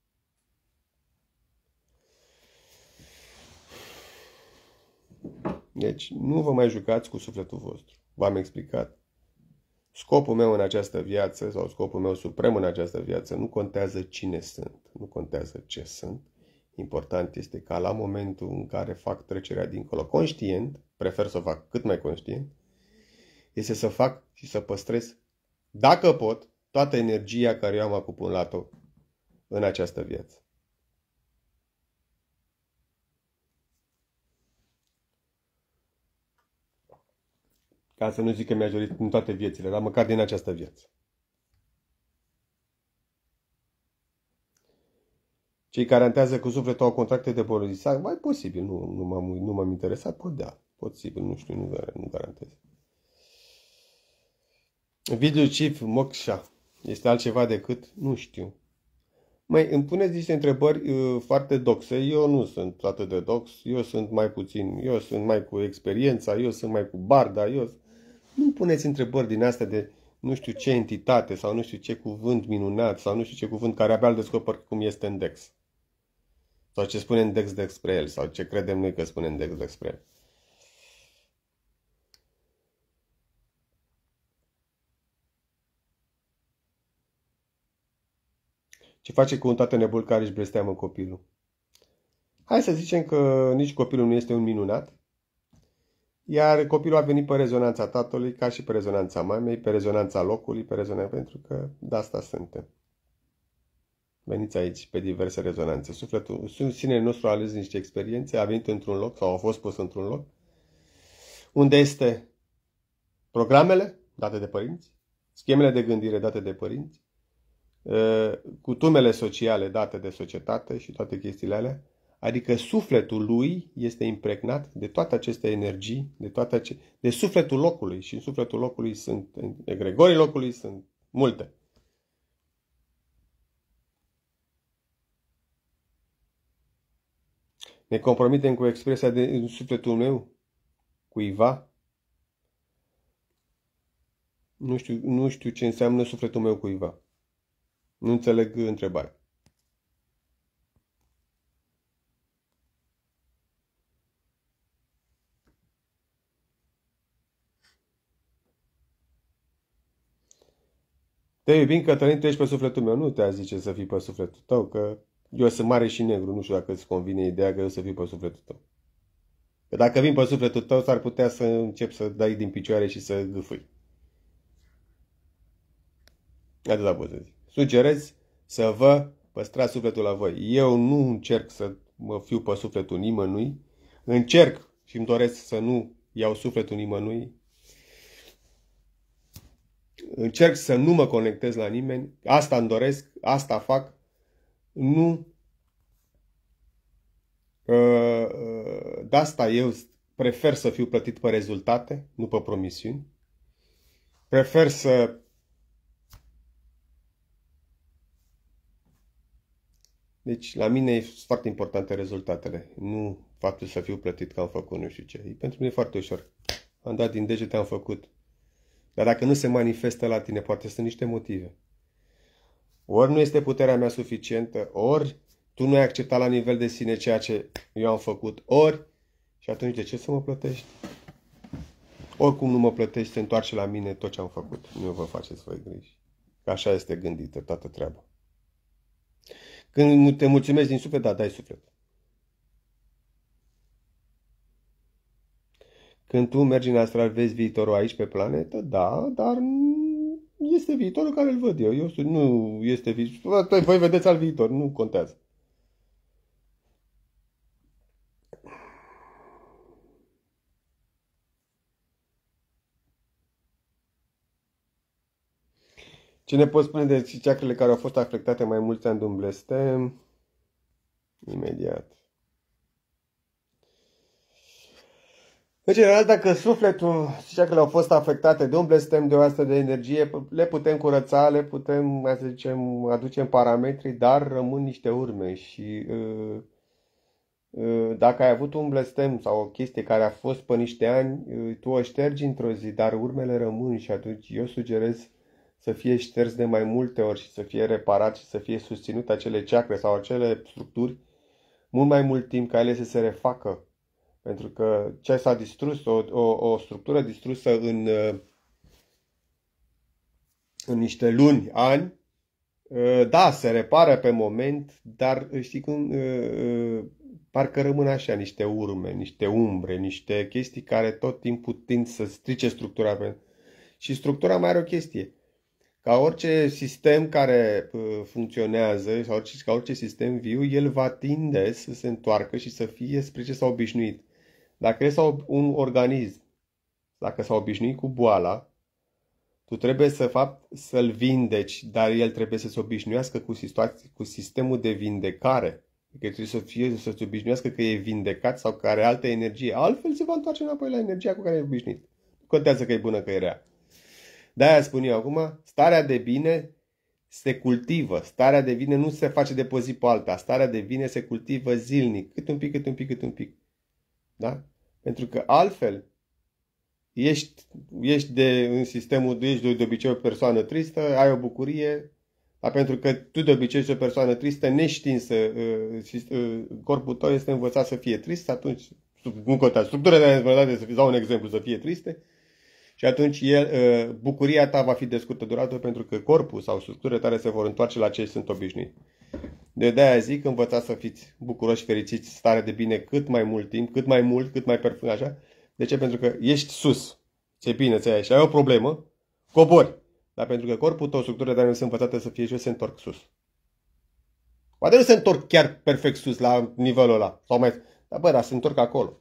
Deci, nu vă mai jucați cu sufletul vostru. V-am explicat. Scopul meu în această viață, sau scopul meu suprem în această viață, nu contează cine sunt, nu contează ce sunt. Important este ca la momentul în care fac trecerea dincolo conștient, prefer să o fac cât mai conștient, este să fac și să păstrez, dacă pot, toată energia care eu am acumulat-o în această viață. Ca să nu zic că mi-a dorit în toate viețile, dar măcar din această viață. Cei care antează cu sufletul au contracte de bolizare, mai posibil, nu, nu m-am nu m-am interesat, pot da, posibil, nu știu, nu, nu garantez. Video Chief Moksha este altceva decât, nu știu. Mai îmi puneți niște întrebări uh, foarte doxe, eu nu sunt atât de dox, eu sunt mai puțin, eu sunt mai cu experiența, eu sunt mai cu barda, eu... Nu puneți întrebări din astea de nu știu ce entitate sau nu știu ce cuvânt minunat sau nu știu ce cuvânt care abia îl descoper cum este în Dex. Sau ce spune în Dex despre el sau ce credem noi că spune în Dex despre el. Ce face cu un tată nebun care își blesteamă copilul? Hai să zicem că nici copilul nu este un minunat. Iar copilul a venit pe rezonanța tatălui, ca și pe rezonanța mamei, pe rezonanța locului, pe rezonanța... pentru că de asta suntem. Veniți aici pe diverse rezonanțe. Sufletul, sinele nostru a ales niște experiențe, a venit într-un loc sau a fost pus într-un loc, unde este programele date de părinți, schemele de gândire date de părinți, cutumele sociale date de societate și toate chestiile alea. Adică sufletul lui este impregnat de toate aceste energii, de, toate ace- de sufletul locului. Și în sufletul locului sunt, egregorii locului sunt multe. Ne compromitem cu expresia de în sufletul meu, cuiva. Nu știu, nu știu ce înseamnă sufletul meu cuiva. Nu înțeleg întrebarea. Te iubim, Cătălin, tu ești pe sufletul meu. Nu te zice să fii pe sufletul tău, că eu sunt mare și negru. Nu știu dacă îți convine ideea că eu să fiu pe sufletul tău. Că dacă vin pe sufletul tău, s-ar putea să încep să dai din picioare și să gâfâi. Atâta pot să zic. Sugerez să vă păstrați sufletul la voi. Eu nu încerc să mă fiu pe sufletul nimănui. Încerc și îmi doresc să nu iau sufletul nimănui. Încerc să nu mă conectez la nimeni. Asta îmi doresc, asta fac. Nu. De asta eu prefer să fiu plătit pe rezultate, nu pe promisiuni. Prefer să Deci, la mine sunt foarte importante rezultatele, nu faptul să fiu plătit că am făcut nu știu ce. Pentru mine e foarte ușor. Am dat din degete, am făcut. Dar dacă nu se manifestă la tine, poate sunt niște motive. Ori nu este puterea mea suficientă, ori tu nu ai acceptat la nivel de sine ceea ce eu am făcut, ori și atunci de ce să mă plătești? Oricum nu mă plătești, se întoarce la mine tot ce am făcut. Nu vă faceți voi griji. Că așa este gândită toată treaba. Când te mulțumesc din suflet, da, dai suflet. Când tu mergi în astral, vezi viitorul aici pe planetă, da, dar este viitorul care îl văd eu. Eu nu este viitorul. Voi vedeți al viitor, nu contează. Ce ne poți spune de ceacrele care au fost afectate mai mulți ani de un blestem? Imediat. În general, dacă sufletul, ceacrele au fost afectate de un blestem, de o astfel de energie, le putem curăța, le putem, să zicem, aduce în parametri, dar rămân niște urme și uh, uh, dacă ai avut un blestem sau o chestie care a fost pe niște ani, tu o ștergi într-o zi, dar urmele rămân și atunci eu sugerez să fie șters de mai multe ori și să fie reparat și să fie susținut acele chakre sau acele structuri mult mai mult timp ca ele să se refacă. Pentru că ce s-a distrus, o, o, o structură distrusă în, în niște luni, ani, da, se repară pe moment, dar știi cum, parcă rămân așa niște urme, niște umbre, niște chestii care tot timpul tind să strice structura. Și structura mai are o chestie. Ca orice sistem care funcționează, sau orice, ca orice sistem viu, el va tinde să se întoarcă și să fie spre ce s-a obișnuit. Dacă este un organism, dacă s-a obișnuit cu boala, tu trebuie să fapt să-l vindeci, dar el trebuie să se obișnuiască cu, situații, cu sistemul de vindecare. Adică trebuie să, fie, să se obișnuiască că e vindecat sau că are altă energie. Altfel se va întoarce înapoi la energia cu care e obișnuit. Nu contează că e bună, că e rea. De-aia spun eu acum, starea de bine se cultivă. Starea de bine nu se face de pe zi pe alta. Starea de bine se cultivă zilnic. Cât un pic, cât un pic, cât un pic. Da? Pentru că altfel ești, ești de, în sistemul, ești de, de obicei o persoană tristă, ai o bucurie, dar pentru că tu de obicei ești o persoană tristă, neștiind să, uh, corpul tău este învățat să fie trist, atunci, nu contează, structurile de învățate, să dau un exemplu, să fie triste, și atunci el, uh, bucuria ta va fi de scurtă durată pentru că corpul sau structurile tale se vor întoarce la ce sunt obișnuiți. De de-aia zic, învățați să fiți bucuroși, fericiți, stare de bine cât mai mult timp, cât mai mult, cât mai perfect, așa. De ce? Pentru că ești sus. Ce bine ți-ai și ai o problemă, cobori. Dar pentru că corpul tău, structurile tale nu sunt învățate să fie jos, se întorc sus. Poate nu se întorc chiar perfect sus la nivelul ăla. Sau mai... Dar bă, dar se întorc acolo.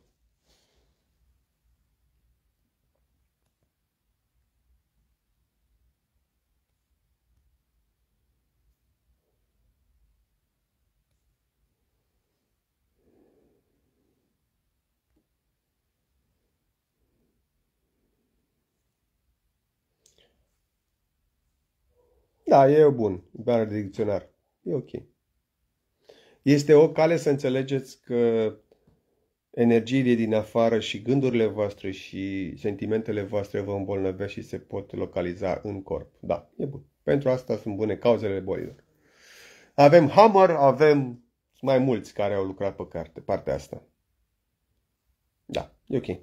Da, e bun. Bine de dicționar. E ok. Este o cale să înțelegeți că energiile din afară și gândurile voastre și sentimentele voastre vă îmbolnăvesc și se pot localiza în corp. Da, e bun. Pentru asta sunt bune cauzele bolilor. Avem Hammer, avem mai mulți care au lucrat pe carte, partea asta. Da, e ok.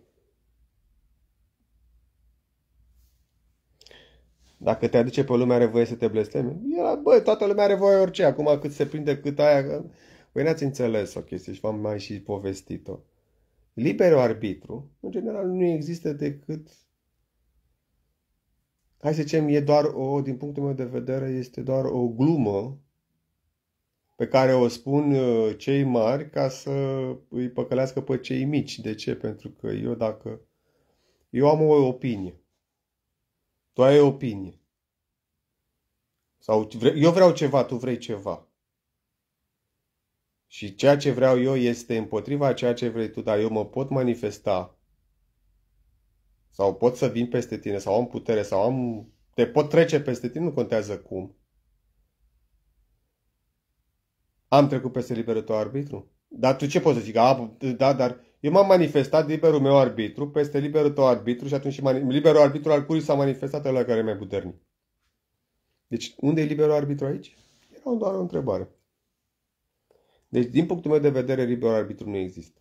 Dacă te aduce pe lumea, are voie să te blesteme? Era, bă, toată lumea are voie orice. Acum cât se prinde, cât aia... Păi n-ați înțeles o chestie și v-am mai și povestit-o. Liberul arbitru, în general, nu există decât... Hai să zicem, e doar o, din punctul meu de vedere, este doar o glumă pe care o spun cei mari ca să îi păcălească pe cei mici. De ce? Pentru că eu dacă... Eu am o opinie. Tu ai o opinie. Sau eu vreau ceva, tu vrei ceva. Și ceea ce vreau eu este împotriva ceea ce vrei tu, dar eu mă pot manifesta. Sau pot să vin peste tine, sau am putere, sau am... Te pot trece peste tine, nu contează cum. Am trecut peste liberul tău arbitru? Dar tu ce poți să zici? A, da, dar eu m-am manifestat liberul meu arbitru peste liberul tău arbitru și atunci liberul arbitru al cui s-a manifestat ăla care e mai puternic. Deci, unde e liberul arbitru aici? Era doar o întrebare. Deci, din punctul meu de vedere, liberul arbitru nu există.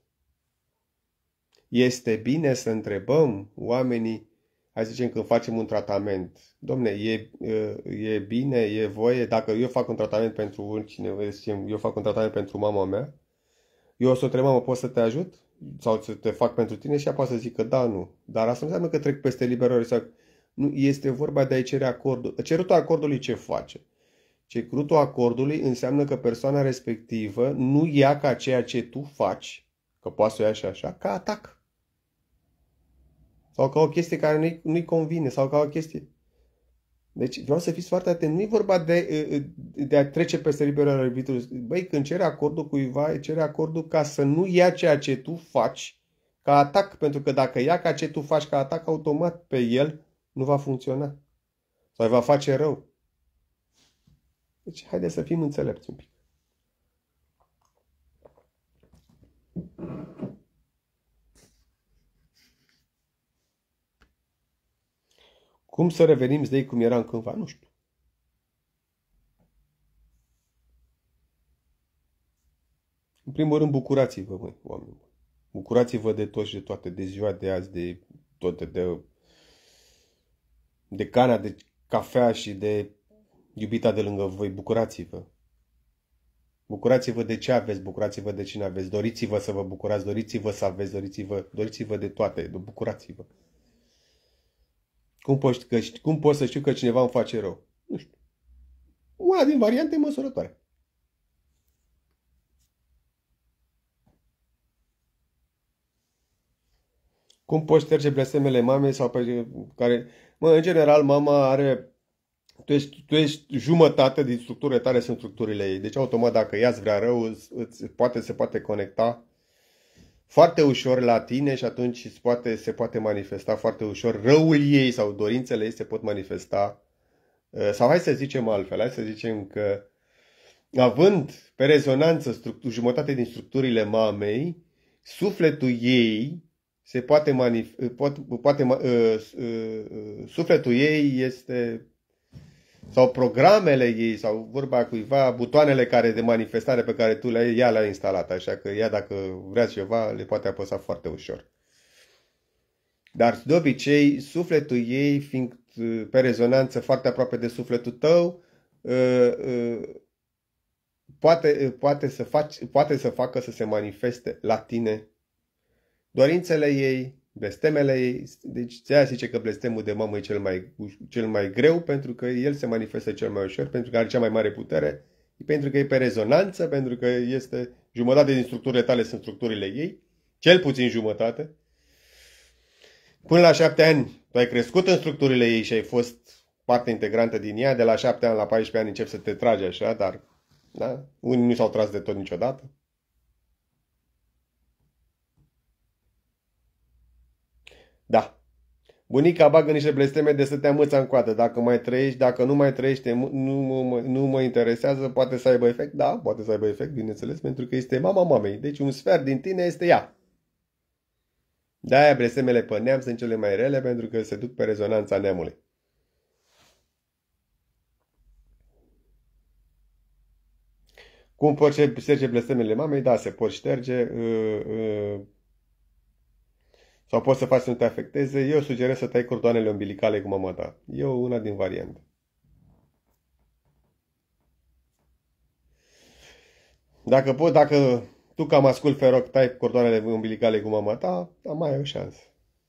Este bine să întrebăm oamenii, hai să zicem când facem un tratament. Dom'le, e, e bine, e voie, dacă eu fac un tratament pentru oricine, eu fac un tratament pentru mama mea, eu o să o întreb, mamă, pot să te ajut? Sau să te fac pentru tine? Și ea poate să zică da, nu. Dar asta nu înseamnă că trec peste liberul sau... Nu, este vorba de a-i cere acordul. Cerutul acordului ce face? Cerutul acordului înseamnă că persoana respectivă nu ia ca ceea ce tu faci, că poate să o ia și așa, ca atac. Sau ca o chestie care nu-i, nu-i convine, sau ca o chestie... Deci vreau să fiți foarte atent. Nu e vorba de, de a trece peste liberul arbitru. Băi, când cere acordul cuiva, cere acordul ca să nu ia ceea ce tu faci ca atac. Pentru că dacă ia ca ce tu faci ca atac, automat pe el nu va funcționa. Sau îi va face rău. Deci haideți să fim înțelepți un pic. Cum să revenim de ei cum eram cândva? Nu știu. În primul rând, bucurați-vă, măi, oameni. Bucurați-vă de toți și de toate, de ziua de azi, de toate, de, de cana de cafea și de iubita de lângă voi. Bucurați-vă. Bucurați-vă de ce aveți, bucurați-vă de cine aveți. Doriți-vă să vă bucurați, doriți-vă să aveți, doriți-vă, doriți-vă de toate, bucurați-vă. Cum pot, că, cum pot să știu că cineva îmi face rău? Nu știu. Una din variante e măsurătoare. Cum poți șterge blestemele mamei sau pe care... Mă, în general, mama are... Tu ești, tu ești jumătate din structurile tale, sunt structurile ei. Deci, automat, dacă ea îți vrea rău, îți, îți, poate, se poate conecta foarte ușor la tine și atunci se poate, se poate manifesta foarte ușor. Răul ei sau dorințele ei se pot manifesta. Sau hai să zicem altfel, hai să zicem că având pe rezonanță jumătate din structurile mamei, sufletul ei se poate manif- poate, poate uh, uh, uh, sufletul ei este sau programele ei sau vorba cuiva, butoanele care de manifestare pe care tu le-ai, ea le-a instalat, așa că ea dacă vrea ceva le poate apăsa foarte ușor. Dar de obicei sufletul ei fiind pe rezonanță foarte aproape de sufletul tău, uh, uh, poate, poate, să faci, poate să facă să se manifeste la tine dorințele ei, blestemele ei. Deci ți-aia zice că blestemul de mamă e cel mai, cel mai greu, pentru că el se manifestă cel mai ușor, pentru că are cea mai mare putere, pentru că e pe rezonanță, pentru că este jumătate din structurile tale sunt structurile ei, cel puțin jumătate. Până la șapte ani tu ai crescut în structurile ei și ai fost parte integrantă din ea, de la șapte ani la paisprezece ani începi să te tragi așa, dar da? Unii nu s-au tras de tot niciodată. Da. Bunica bagă niște blesteme de să te amâța în coadă. Dacă mai trăiești, dacă nu mai trăiești, nu mă, nu mă interesează, poate să aibă efect. Da, poate să aibă efect, bineînțeles, pentru că este mama mamei. Deci un sfert din tine este ea. De-aia blestemele pe neam sunt cele mai rele, pentru că se duc pe rezonanța neamului. Cum pot șterge blestemele mamei? Da, se pot șterge. Uh, uh, Sau poți să faci să nu te afecteze. Eu sugerez să tai cordoanele umbilicale cu mama ta. E una din variante. Dacă pot, dacă tu ca mascul feroc tai cordoanele umbilicale cu mama ta, da, mai ai o șansă.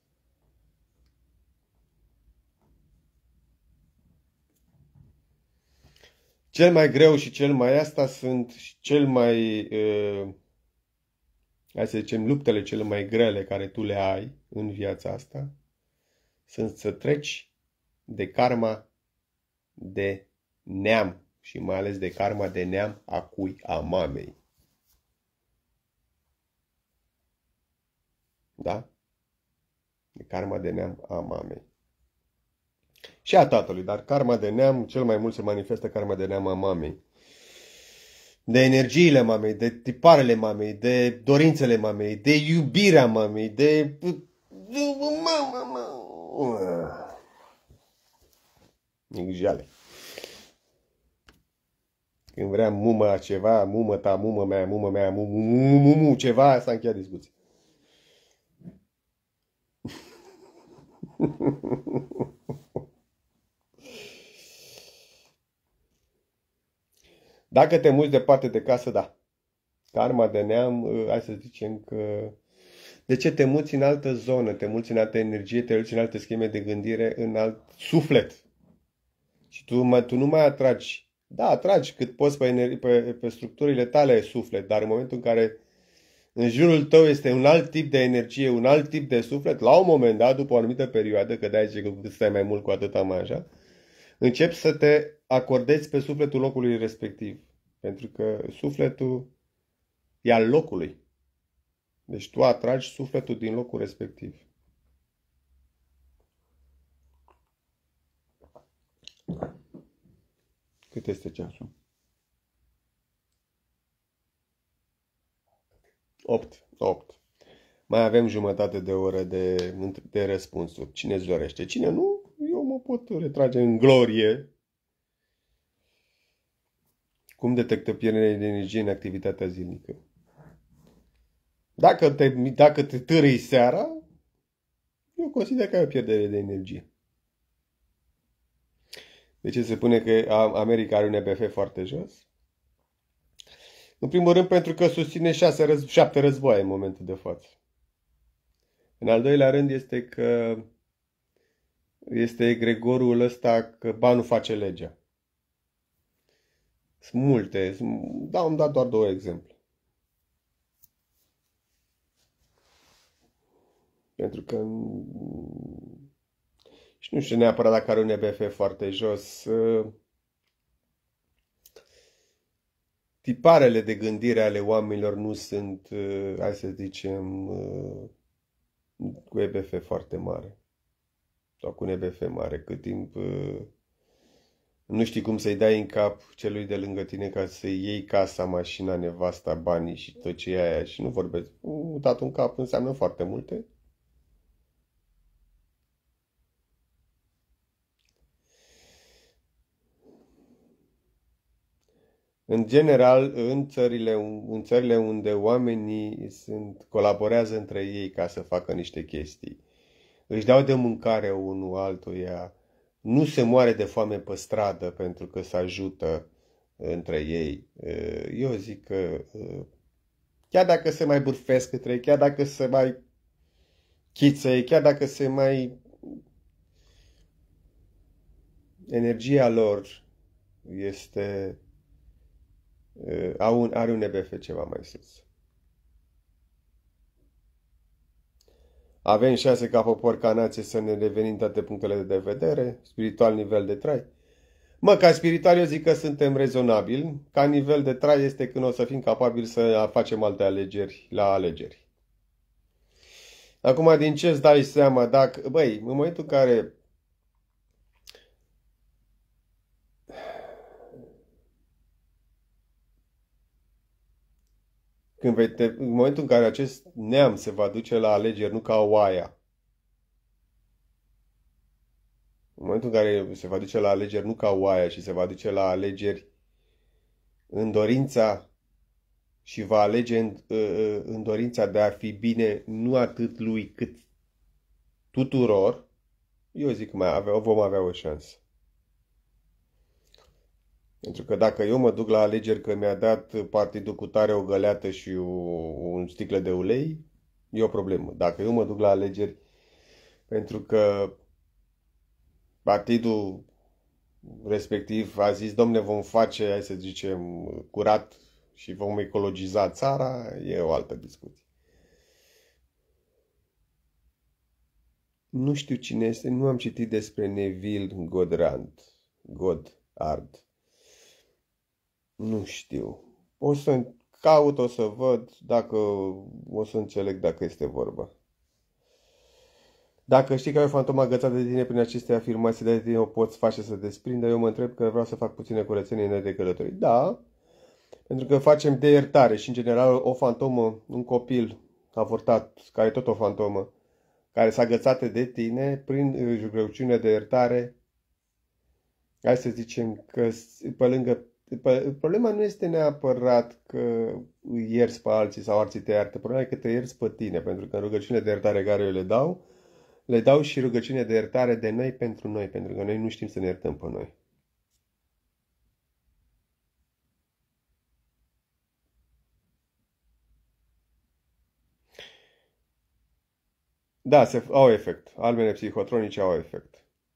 Cel mai greu și cel mai asta sunt cel mai... Uh, hai să zicem, luptele cele mai grele care tu le ai în viața asta sunt să treci de karma de neam și mai ales de karma de neam a cui? A mamei. Da? De karma de neam a mamei. Și a tatălui, dar karma de neam, cel mai mult se manifestă karma de neam a mamei. De energiile mamei, de tiparele mamei, de dorințele mamei, de iubirea mamei, de... Neglijale. Când vrea mumă ceva, mumă ta, mumă mea, mumă mea, mumu ceva, s-a încheiat discuția. Dacă te muți departe de casă, da. Karma de neam, hai să zicem că... De ce te muți în altă zonă, te muți în altă energie, te muți în alte scheme de gândire, în alt suflet. Și tu, tu nu mai atragi. Da, atragi cât poți pe, pe, pe structurile tale suflet, dar în momentul în care în jurul tău este un alt tip de energie, un alt tip de suflet, la un moment dat, după o anumită perioadă, că de-aia zice că cât stai mai mult, cu atâta mai așa, începi să te acordezi pe sufletul locului respectiv. Pentru că sufletul e al locului. Deci tu atragi sufletul din locul respectiv. Cât este ceasul? opt. opt. Mai avem jumătate de oră de, de răspunsuri. Cine îți dorește? Cine nu, eu mă pot retrage în glorie. Cum detectă pierderea de energie în activitatea zilnică? Dacă te, dacă te târâi seara, eu consider că ai o pierdere de energie. De ce se spune că America are un E B F foarte jos? În primul rând pentru că susține șase răz șapte războaie în momentul de față. În al doilea rând este că este egregorul ăsta că banul face legea. Sunt multe. Da, am dat doar două exemple. Pentru că și nu știu neapărat dacă are un E B F foarte jos. Tiparele de gândire ale oamenilor nu sunt, hai să zicem, cu E B F foarte mare. Sau cu un E B F mare. Cât timp nu știi cum să-i dai în cap celui de lângă tine ca să iei casa, mașina, nevasta, banii și tot ce e aia și nu vorbesc. Mutat un cap înseamnă foarte multe. În general, în țările, în țările unde oamenii sunt, colaborează între ei ca să facă niște chestii, își dau de mâncare unul altuia, nu se moare de foame pe stradă pentru că se ajută între ei. Eu zic că chiar dacă se mai bârfesc între ei, chiar dacă se mai chițăie, chiar dacă se mai... energia lor este... are un E B F ceva mai sus. Avem șanse ca popor, ca nație să ne revenim toate punctele de vedere, spiritual, nivel de trai. Mă, ca spiritual eu zic că suntem rezonabili, ca nivel de trai este când o să fim capabili să facem alte alegeri la alegeri. Acum, din ce îți dai seama, dacă, băi, în momentul în care Când vei te, în momentul în care acest neam se va duce la alegeri, nu ca oaia, în momentul în care se va duce la alegeri, nu ca oaia, și se va duce la alegeri în dorința și va alege în, în dorința de a fi bine nu atât lui cât tuturor, eu zic că mai avea, vom avea o șansă. Pentru că dacă eu mă duc la alegeri că mi-a dat partidul cu tare o găleată și o, o sticlă de ulei, e o problemă. Dacă eu mă duc la alegeri pentru că partidul respectiv a zis, domne, vom face, hai să zicem, curat și vom ecologiza țara, e o altă discuție. Nu știu cine este, nu am citit despre Neville Goddard. Goddard. Nu știu. O să caut, o să văd dacă o să înțeleg dacă este vorba. Dacă știi că ai o fantomă agățată de tine prin aceste afirmații, de tine o poți face să desprindă, eu mă întreb că vreau să fac puține curățenie înainte de călătorii. Da, pentru că facem de iertare și, în general, o fantomă, un copil avortat, care e tot o fantomă, care s-a agățat de tine, prin rugăciune de iertare, hai să zicem că pe lângă... Problema nu este neapărat că îi ierți pe alții sau alții te iartă, problema e că te ierți pe tine, pentru că în rugăciune de iertare care eu le dau, le dau și rugăciune de iertare de noi pentru noi, pentru că noi nu știm să ne iertăm pe noi. Da, se, au efect. Armele psihotronice au efect.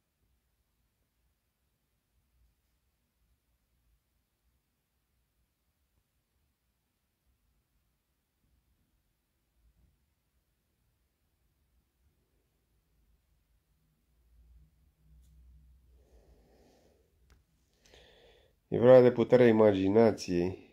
E vorba de puterea imaginației.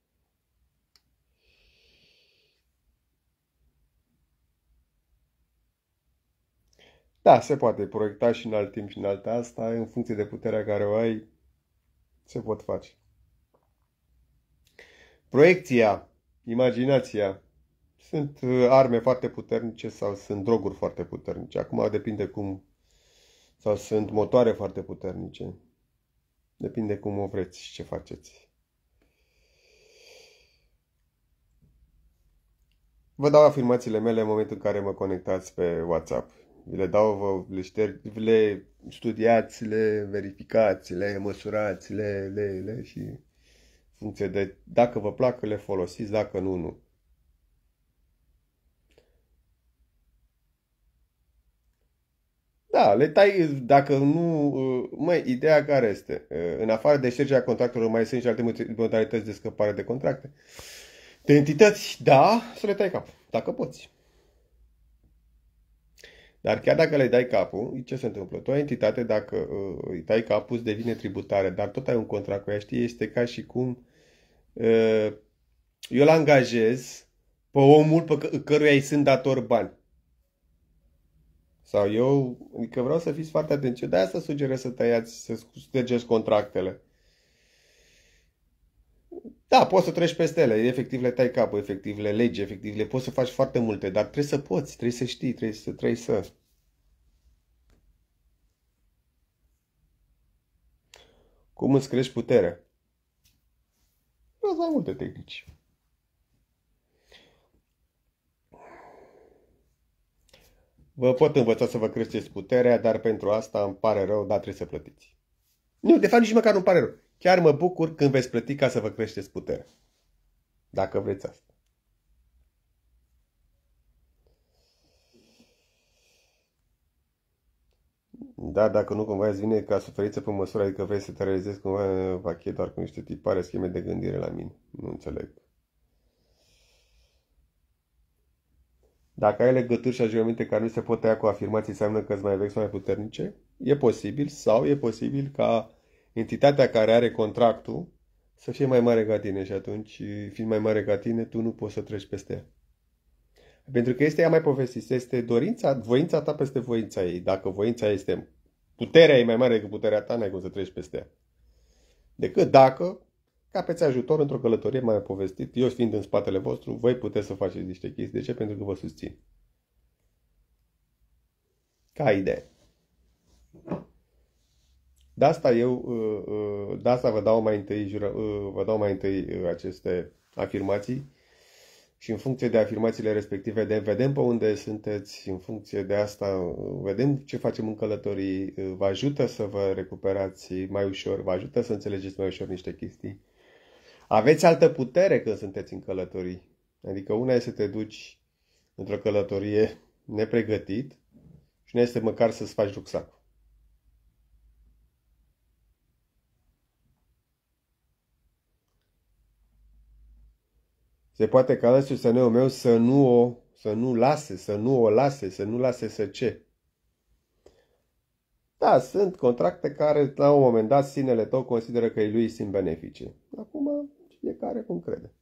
Da, se poate proiecta și în alt timp și în alta asta, în funcție de puterea care o ai, se pot face. Proiecția, imaginația, sunt arme foarte puternice sau sunt droguri foarte puternice. Acum depinde cum Sau sunt motoare foarte puternice. Depinde cum o vreți și ce faceți. Vă dau afirmațiile mele în momentul în care mă conectați pe WhatsApp. Vi le dau, vă le șterg, le studiați, le verificați, le măsurați, le, le, le și în funcție de dacă vă plac, le folosiți, dacă nu, nu. Da, le tai, dacă nu, măi, ideea care este? În afară de ștergerea contractelor, mai sunt și alte modalități de scăpare de contracte. De entități, da, să le tai capul, dacă poți. Dar chiar dacă le dai capul, ce se întâmplă? Tu ai entitate, dacă uh, îi tai capul, îți devine tributare, dar tot ai un contract cu ea, știi? Este ca și cum uh, eu îl angajez pe omul pe căruia îi sunt dator bani. Sau eu, adică vreau să fiți foarte atenți. De asta sugerez să tăiați, să ștergeți contractele. Da, poți să treci peste ele, efectiv le tai capul, efectiv le legi, efectiv le poți să faci foarte multe, dar trebuie să poți, trebuie să știi, trebuie să, trebuie să... Cum îți crești puterea? Vreau mai multe tehnici. Vă pot învăța să vă creșteți puterea, dar pentru asta îmi pare rău, dar trebuie să plătiți. Nu, de fapt nici măcar nu-mi pare rău. Chiar mă bucur când veți plăti ca să vă creșteți puterea. Dacă vreți asta. Da, dacă nu cumva îți vine ca suferință pe măsură, adică vrei să te realizezi cumva pachet doar cu niște tipare, scheme de gândire la mine. Nu înțeleg. Dacă ai legături și ajurăminte care nu se pot tăia cu afirmații, înseamnă că îți mai vechi sau mai puternice? E posibil, sau e posibil ca entitatea care are contractul să fie mai mare ca tine și atunci, fiind mai mare ca tine, tu nu poți să treci peste ea. Pentru că este ea mai povestit, este dorința, voința ta peste voința ei. Dacă voința este, puterea e mai mare decât puterea ta, n-ai cum să treci peste ea. Decât dacă capeți ajutor într-o călătorie mai povestit, eu fiind în spatele vostru, voi puteți să faceți niște chestii. De ce? Pentru că vă susțin. Ca idee. De asta eu, de asta vă dau mai întâi, vă dau mai întâi aceste afirmații și în funcție de afirmațiile respective, de vedem pe unde sunteți, în funcție de asta, vedem ce facem în călătorii, vă ajută să vă recuperați mai ușor, vă ajută să înțelegeți mai ușor niște chestii. Aveți altă putere când sunteți în călătorii. Adică una este să te duci într-o călătorie nepregătit și una este măcar să-ți faci rucsacul. Se poate ca însuși S N-ul meu să nu o, să nu lase, să nu o lase, să nu lase să ce. Da, sunt contracte care la un moment dat sinele tău consideră că lui sunt benefice. Acum fiecare cum crede.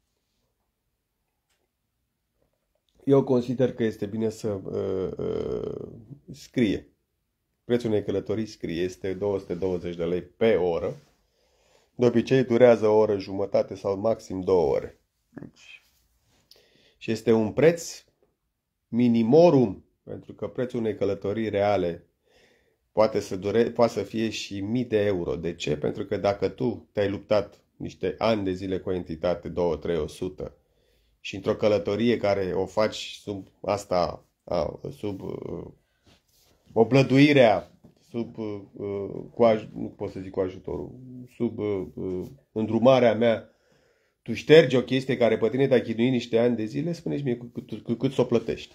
Eu consider că este bine să uh, uh, scrie. Prețul unei călătorii scrie, este două sute douăzeci de lei pe oră. De obicei durează o oră jumătate sau maxim două ore. Deci, și este un preț minimorum, pentru că prețul unei călătorii reale poate să, dure, poate să fie și mii de euro. De ce? Pentru că dacă tu te-ai luptat niște ani de zile cu o entitate, două, trei, o sută, și într-o călătorie care o faci sub asta, a, sub uh, oblăduirea, sub, uh, cu aj- nu pot să zic cu ajutorul, sub uh, îndrumarea mea, tu ștergi o chestie care pe tine te-a chinuit niște ani de zile, spune-și mie cu cât, cu cât să o plătești.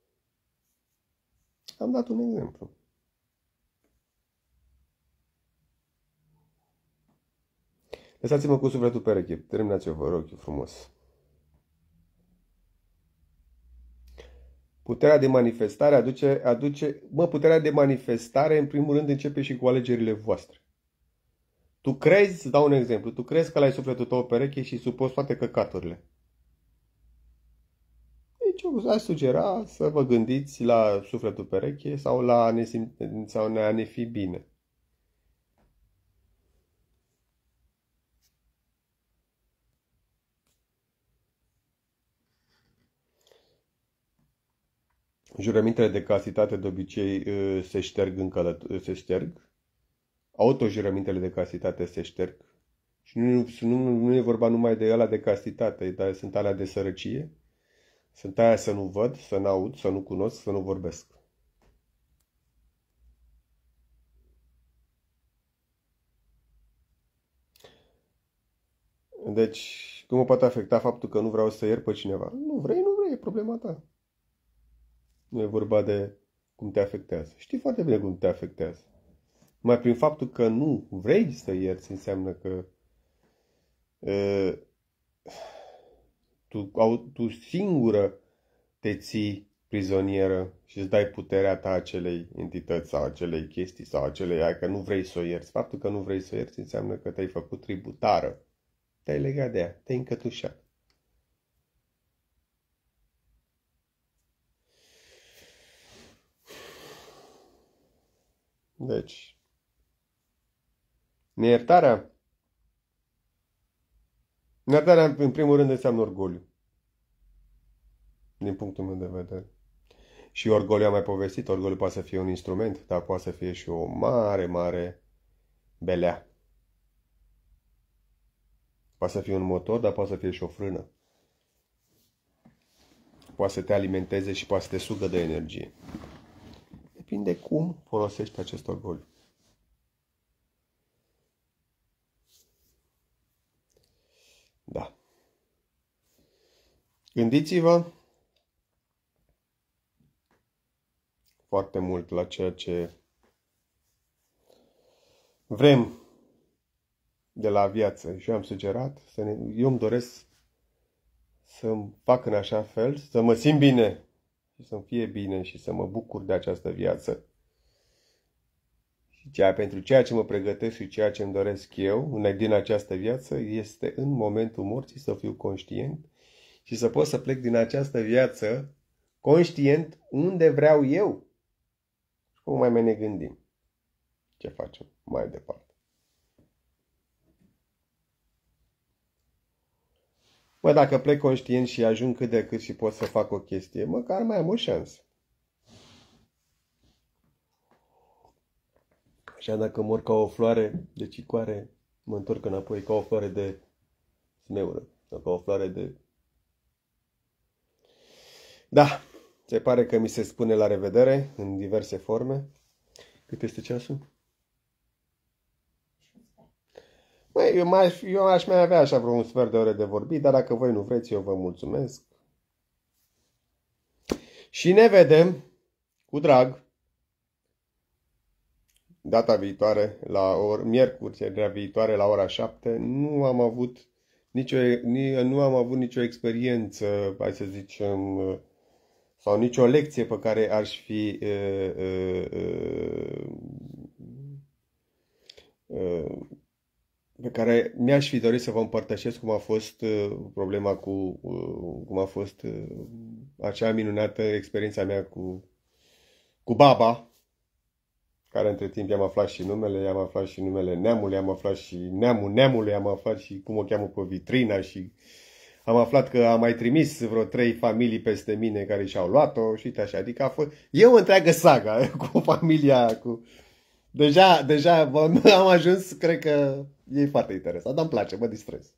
Am dat un exemplu. Lăsați-mă cu sufletul pereche. Terminați-o, vă rog, frumos. Puterea de manifestare aduce, aduce... Mă, puterea de manifestare, în primul rând, începe și cu alegerile voastre. Tu crezi, îți dau un exemplu, tu crezi că l-ai sufletul tău pereche și supozi toate căcaturile. Deci eu aș sugera să vă gândiți la sufletul pereche sau la a ne, simte, sau a ne fi bine. Jurămintele de castitate de obicei se șterg în călăt- se șterg. Autojurămintele de castitate se șterg. Și nu, nu, nu e vorba numai de ăla de castitate, dar sunt alea de sărăcie. Sunt aia să nu văd, să nu aud, să nu cunosc, să nu vorbesc. Deci, cum mă poate afecta faptul că nu vreau să iert pe cineva? Nu vrei, nu vrei, e problema ta. Nu e vorba de cum te afectează. Știi foarte bine cum te afectează. Mai prin faptul că nu vrei să ierți înseamnă că uh, tu, au, tu singură te ții prizonieră și îți dai puterea ta acelei entități sau acelei chestii sau acelei ai că nu vrei să o ierți. Faptul că nu vrei să o ierți înseamnă că te-ai făcut tributară. Te-ai legat de ea, te-ai încătușat. Deci, neiertarea, neiertarea în primul rând înseamnă orgoliu. Din punctul meu de vedere. Și orgoliu am mai povestit, orgoliu poate să fie un instrument, dar poate să fie și o mare, mare belea. Poate să fie un motor, dar poate să fie și o frână. Poate să te alimenteze și poate să te sugă de energie. Depinde cum folosești acest orgoliu. Da. Gândiți-vă foarte mult la ceea ce vrem de la viață. Și eu am sugerat, să ne, eu îmi doresc să-mi fac în așa fel, să mă simt bine și să-mi fie bine și să mă bucur de această viață. Și ceea, pentru ceea ce mă pregătesc și ceea ce îmi doresc eu din această viață este în momentul morții să fiu conștient și să pot să plec din această viață conștient unde vreau eu. Și cum mai ne gândim ce facem mai departe. Mă, dacă plec conștient și ajung cât de cât și pot să fac o chestie, măcar mai am o șansă. Așa dacă mor ca o floare de cicoare, mă întorc înapoi ca o floare de smeură sau ca o floare de... Da, se pare că mi se spune la revedere în diverse forme. Cât este ceasul? Măi, eu, mai, eu aș mai avea așa vreo un sfert de ore de vorbit, dar dacă voi nu vreți, eu vă mulțumesc. Și ne vedem cu drag data viitoare, la or, miercuri, seria viitoare la ora șapte. Nu am avut nicio, nu am avut nicio experiență, hai să zicem, sau nicio lecție pe care aș fi uh, uh, uh, pe care mi-aș fi dorit să vă împărtășesc cum a fost uh, problema cu, uh, cum a fost uh, acea minunată experiența mea cu, cu baba, care între timp i-am aflat și numele, i-am aflat și numele neamului, i-am aflat și neamul neamului, i-am aflat și cum o cheamă pe vitrina și am aflat că a mai trimis vreo trei familii peste mine care și-au luat-o și uite așa, adică a fost, e o întreagă saga cu familia, cu... Deja, deja am ajuns, cred că e foarte interesant, dar îmi place, mă distrez.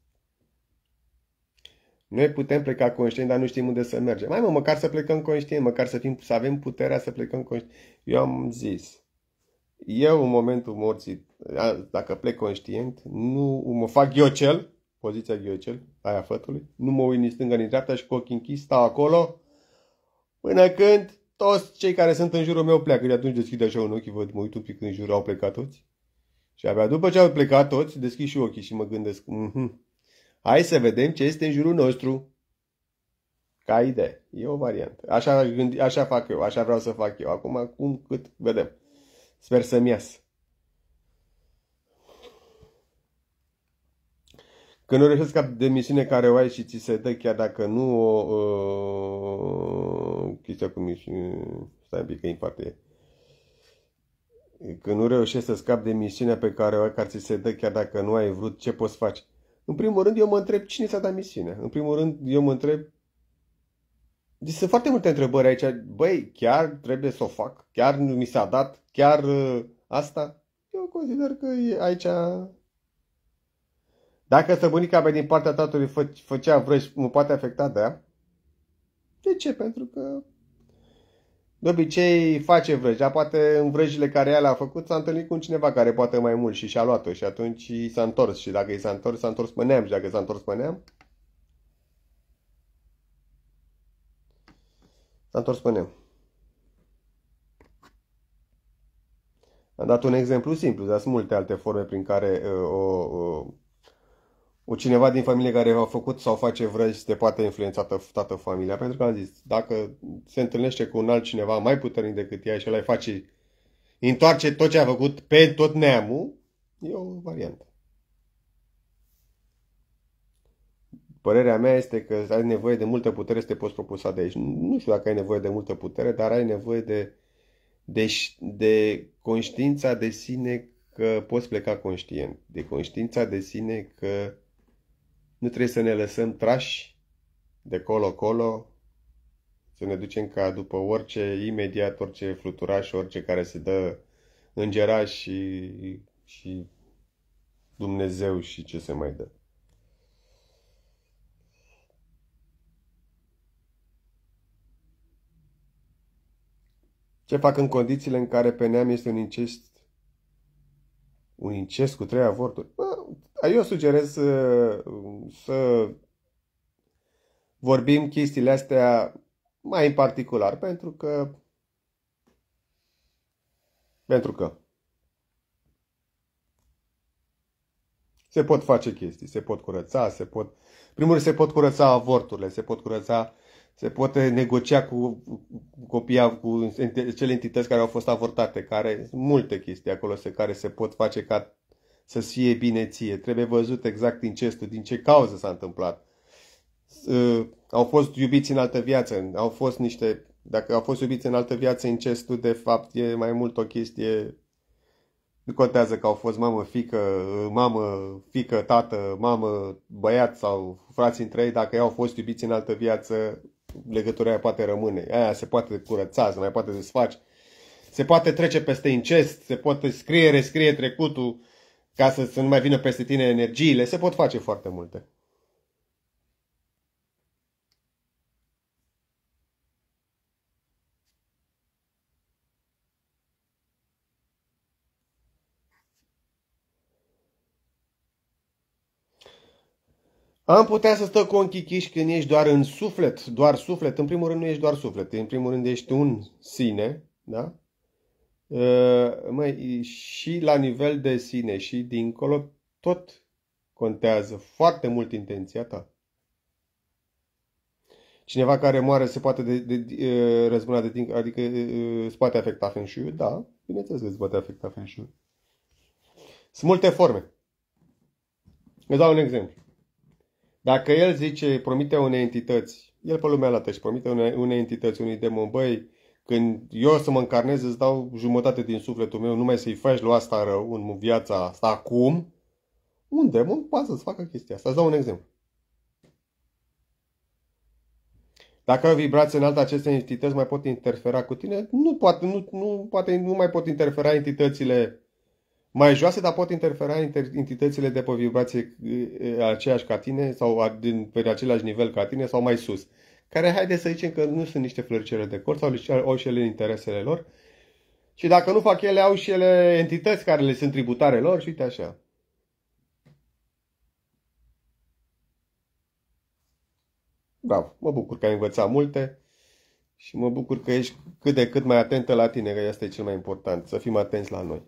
Noi putem pleca conștient, dar nu știm unde să mergem. Mai mă, măcar să plecăm conștient, măcar să, fim, să avem puterea să plecăm conștient. Eu am zis, eu în momentul morții, dacă plec conștient, nu mă fac ghiocel, poziția ghiocel, aia fătului, nu mă uit nici stânga, nici dreapta și cu ochii închis, stau acolo, până când toți cei care sunt în jurul meu pleacă. De atunci deschid așa un ochi, văd, mă uit un pic în jur, au plecat toți. Și abia după ce au plecat toți, deschid și ochii și mă gândesc, mm-hmm, hai să vedem ce este în jurul nostru. Ca idee. E o variantă. Așa, gândi, așa fac eu, așa vreau să fac eu. Acum, cum, cât, vedem. Sper să-mi iasă. Când nu reușești ca de misiune care o ai și ți se dă, chiar dacă nu o... Uh, chestia cu misiune... Stai un pic, că e foarte... Când nu reușești să scapi de misiunea pe care o ai, care ți se dă, chiar dacă nu ai vrut, ce poți face? În primul rând, eu mă întreb cine ți-a dat misiunea. În primul rând, eu mă întreb Deci sunt foarte multe întrebări aici. Băi, chiar trebuie să o fac? Chiar nu mi s-a dat? Chiar uh, asta? Eu consider că e aici... Dacă stăpânica mea din partea tatălui fă, făcea vrăji, mă poate afecta de ea? De ce? Pentru că de obicei face vrăji, dar poate în vrăjile care ea le-a făcut s-a întâlnit cu cineva care poate mai mult și și-a luat-o și atunci i s-a întors și dacă i s-a întors, s-a întors pe neam și dacă s-a întors pe neam, s-a întors pe neam. Am dat un exemplu simplu, dar sunt multe alte forme prin care uh, o, uh, o cineva din familie care a făcut sau face vrăji te poate influența toată familia. Pentru că am zis, dacă se întâlnește cu un altcineva mai puternic decât ea și ăla îi face, întoarce tot ce a făcut pe tot neamul, e o variantă. Părerea mea este că ai nevoie de multă putere să te poți propulsa de aici. Nu știu dacă ai nevoie de multă putere, dar ai nevoie de, de, de conștiința de sine că poți pleca conștient. De conștiința de sine că nu trebuie să ne lăsăm trași de colo-colo, să ne ducem ca după orice, imediat, orice fluturaș, orice care se dă îngeraș și, și Dumnezeu și ce se mai dă. Ce fac în condițiile în care pe neam este un incest, un incest cu trei avorturi? Eu sugerez să, să vorbim chestiile astea mai în particular, pentru că pentru că se pot face chestii, se pot curăța, se pot, primul rând se pot curăța avorturile, se pot curăța, se poate negocia cu copia, cu cele entități care au fost avortate, care sunt multe chestii acolo care se pot face ca să fie bine ție. Trebuie văzut exact incestul, din ce cauză s-a întâmplat. Uh, au fost iubiți în altă viață, au fost niște, dacă au fost iubiți în altă viață, incestul de fapt e mai mult o chestie, nu contează că au fost mamă, fică, mamă, fică, tată, mamă, băiat sau frați între ei, dacă ei au fost iubiți în altă viață, legătura aia poate rămâne. Aia se poate curăța, se mai poate desface. Se poate trece peste incest, se poate scrie, rescrie trecutul ca să, să nu mai vină peste tine energiile, se pot face foarte multe. Am putea să stau cu ochii chiși când ești doar în suflet, doar suflet. În primul rând nu ești doar suflet, în primul rând ești un sine, da? Uh, măi, și la nivel de sine și dincolo, tot contează foarte mult intenția ta. Cineva care moare se poate de, de, de, răzbuna de dincolo, adică uh, se poate afecta Feng Shui? Da, bineînțeles că se poate afecta Feng Shui. Sunt multe forme. Îți dau un exemplu. Dacă el zice, promite unei entități, el pe lumea lată și promite unei, unei entități, unui demon, băi, când eu o să mă încarnez, îți dau jumătate din sufletul meu, numai să-i faci lui asta rău în viața asta acum, un demon poate să-ți facă chestia asta. Îți dau un exemplu. Dacă ai o vibrație înaltă, aceste entități mai pot interfera cu tine? Nu poate, nu, nu, poate, nu mai pot interfera entitățile mai joase, dar pot interfera entitățile de pe vibrație aceeași ca tine sau din, pe același nivel ca tine sau mai sus. Care, haide să zicem că nu sunt niște floricele de cor sau au și ele interesele lor. Și dacă nu fac ele, au și ele entități care le sunt tributare lor și uite așa. Bravo, mă bucur că ai învățat multe și mă bucur că ești cât de cât mai atentă la tine, că asta e cel mai important, să fim atenți la noi.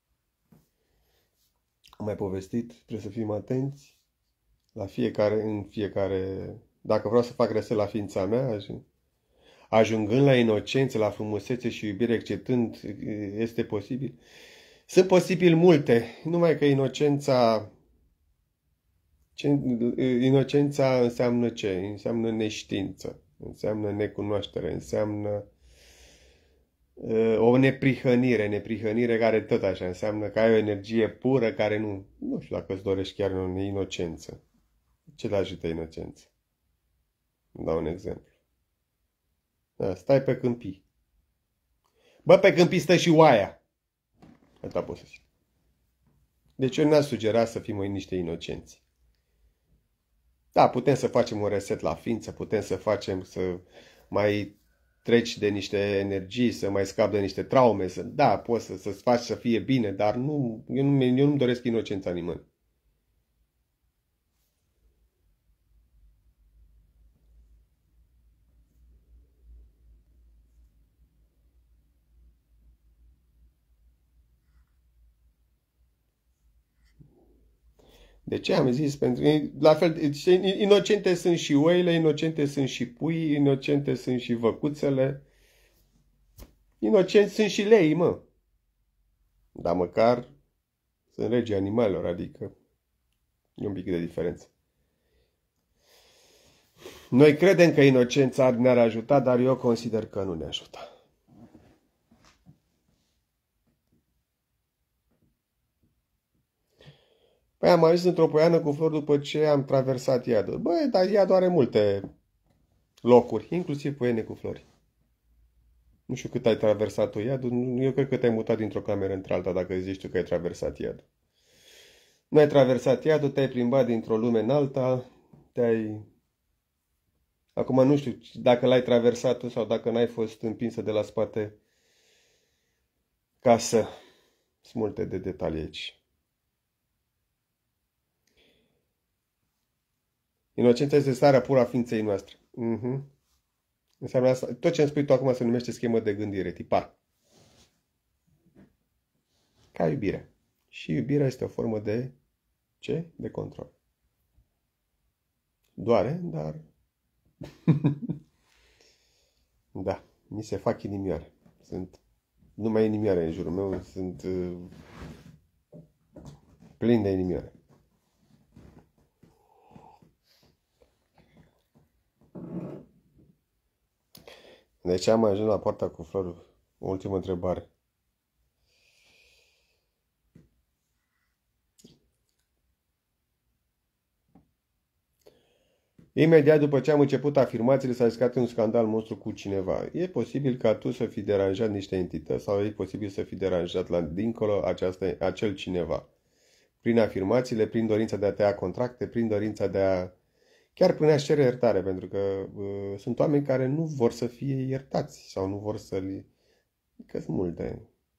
Am mai povestit, trebuie să fim atenți la fiecare, în fiecare... Dacă vreau să fac reset la ființa mea, ajungând la inocență, la frumusețe și iubire, acceptând, este posibil? Sunt posibil multe, numai că inocența... Inocența înseamnă ce? Înseamnă neștiință, înseamnă necunoaștere, înseamnă o neprihănire, neprihănire care tot așa înseamnă că ai o energie pură care nu, nu știu dacă îți dorești chiar o inocență. Ce te ajută inocență? Îmi dau un exemplu. Da, stai pe câmpii. Bă, pe câmpii stă și oaia. Asta pot să zic. Deci eu n-aș sugera să fim niște inocenți. Da, putem să facem un reset la ființă, putem să facem să mai treci de niște energii, să mai scapi de niște traume, să, da, poți să, să-ți faci să fie bine, dar nu, eu, nu, eu nu-mi doresc inocența nimănui. De ce am zis? Pentru la fel, inocente sunt și oile, inocente sunt și pui, inocente sunt și văcuțele. Inocenți sunt și lei, mă. Dar măcar sunt regii animalelor, adică e un pic de diferență. Noi credem că inocența ne-ar ajuta, dar eu consider că nu ne ajută. Păi am ajuns într-o poiană cu flori după ce am traversat iadul. Băi, dar iadul are multe locuri, inclusiv poiene cu flori. Nu știu cât ai traversat-o iadul, eu cred că te-ai mutat dintr-o cameră într-alta dacă zici tu că ai traversat iadul. Nu ai traversat iadul, te-ai plimbat dintr-o lume în alta, te-ai... Acum nu știu dacă l-ai traversat tu sau dacă n-ai fost împinsă de la spate ca să... Sunt multe de detalii aici. Inocența este starea pură a ființei noastre. Uh-huh. Înseamnă asta. Tot ce îmi spui tu acum se numește schemă de gândire, tipar. Ca iubire. Și iubirea este o formă de ce? De control. Doare, dar... da, mi se fac inimioare. Sunt numai inimioare în jurul meu, sunt uh, plin de inimioare. Deci am ajuns la poarta cu florul. O ultimă întrebare. Imediat după ce am început afirmațiile, s-a riscat un scandal monstru cu cineva. E posibil ca tu să fi deranjat niște entități sau e posibil să fi deranjat la dincolo această, acel cineva. Prin afirmațiile, prin dorința de a tăia contracte, prin dorința de a... Chiar prin a-și cere iertare, pentru că uh, sunt oameni care nu vor să fie iertați sau nu vor să li... Că sunt multe.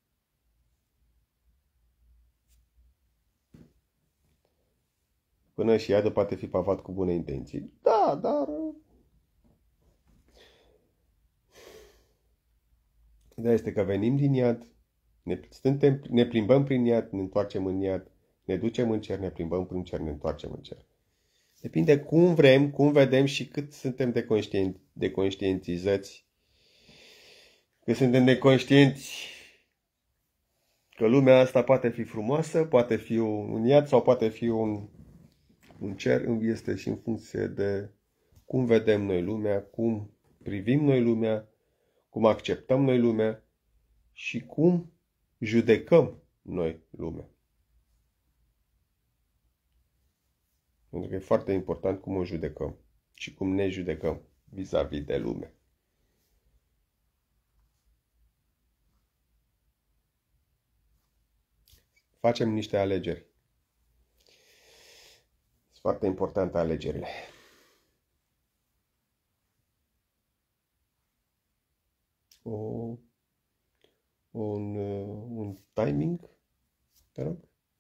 Până și iadul poate fi pavat cu bune intenții. Da, dar... Ideea este că venim din iad, ne, suntem, ne plimbăm prin iad, ne întoarcem în iad, ne ducem în cer, ne plimbăm prin cer, ne întoarcem în cer. Depinde cum vrem, cum vedem și cât suntem de, conștient, de conștientizați. Că suntem de conștienți că lumea asta poate fi frumoasă, poate fi un iad sau poate fi un, un cer, este și în funcție de cum vedem noi lumea, cum privim noi lumea, cum acceptăm noi lumea și cum judecăm noi lumea. Pentru că e foarte important cum o judecăm și cum ne judecăm vis-a-vis de lume. Facem niște alegeri. Sunt foarte importante alegerile. O, un, un timing, te rog.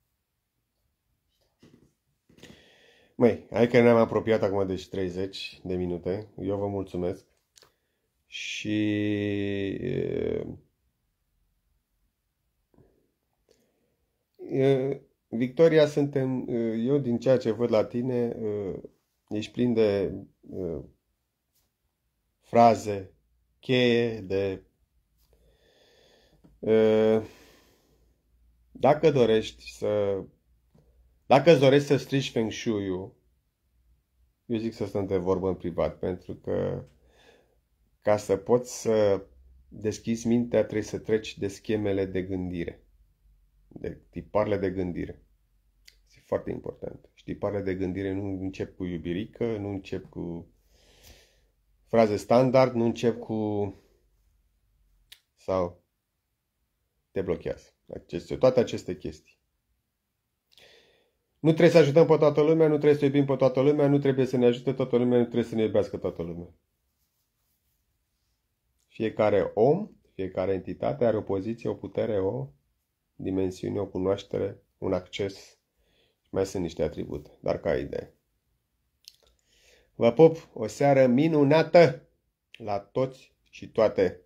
Măi, hai că ne-am apropiat acum de treizeci de minute. Eu vă mulțumesc. Și e, e, Victoria, suntem, eu din ceea ce văd la tine, ești plin de e, fraze cheie, de e, dacă dorești să Dacă îți dorești să strici Feng Shui-ul, eu zic să stăm de vorbă în privat, pentru că ca să poți să deschizi mintea, trebuie să treci de schemele de gândire, de tiparele de gândire. Este foarte important. Și tiparele de gândire nu încep cu iubirică, nu încep cu fraze standard, nu încep cu sau te blochează. Aceste, toate aceste chestii. Nu trebuie să ajutăm pe toată lumea, nu trebuie să iubim pe toată lumea, nu trebuie să ne ajute toată lumea, nu trebuie să ne iubească toată lumea. Fiecare om, fiecare entitate are o poziție, o putere, o dimensiune, o cunoaștere, un acces. Mai sunt niște atribute, dar ca idee. Vă pup, o seară minunată la toți și toate!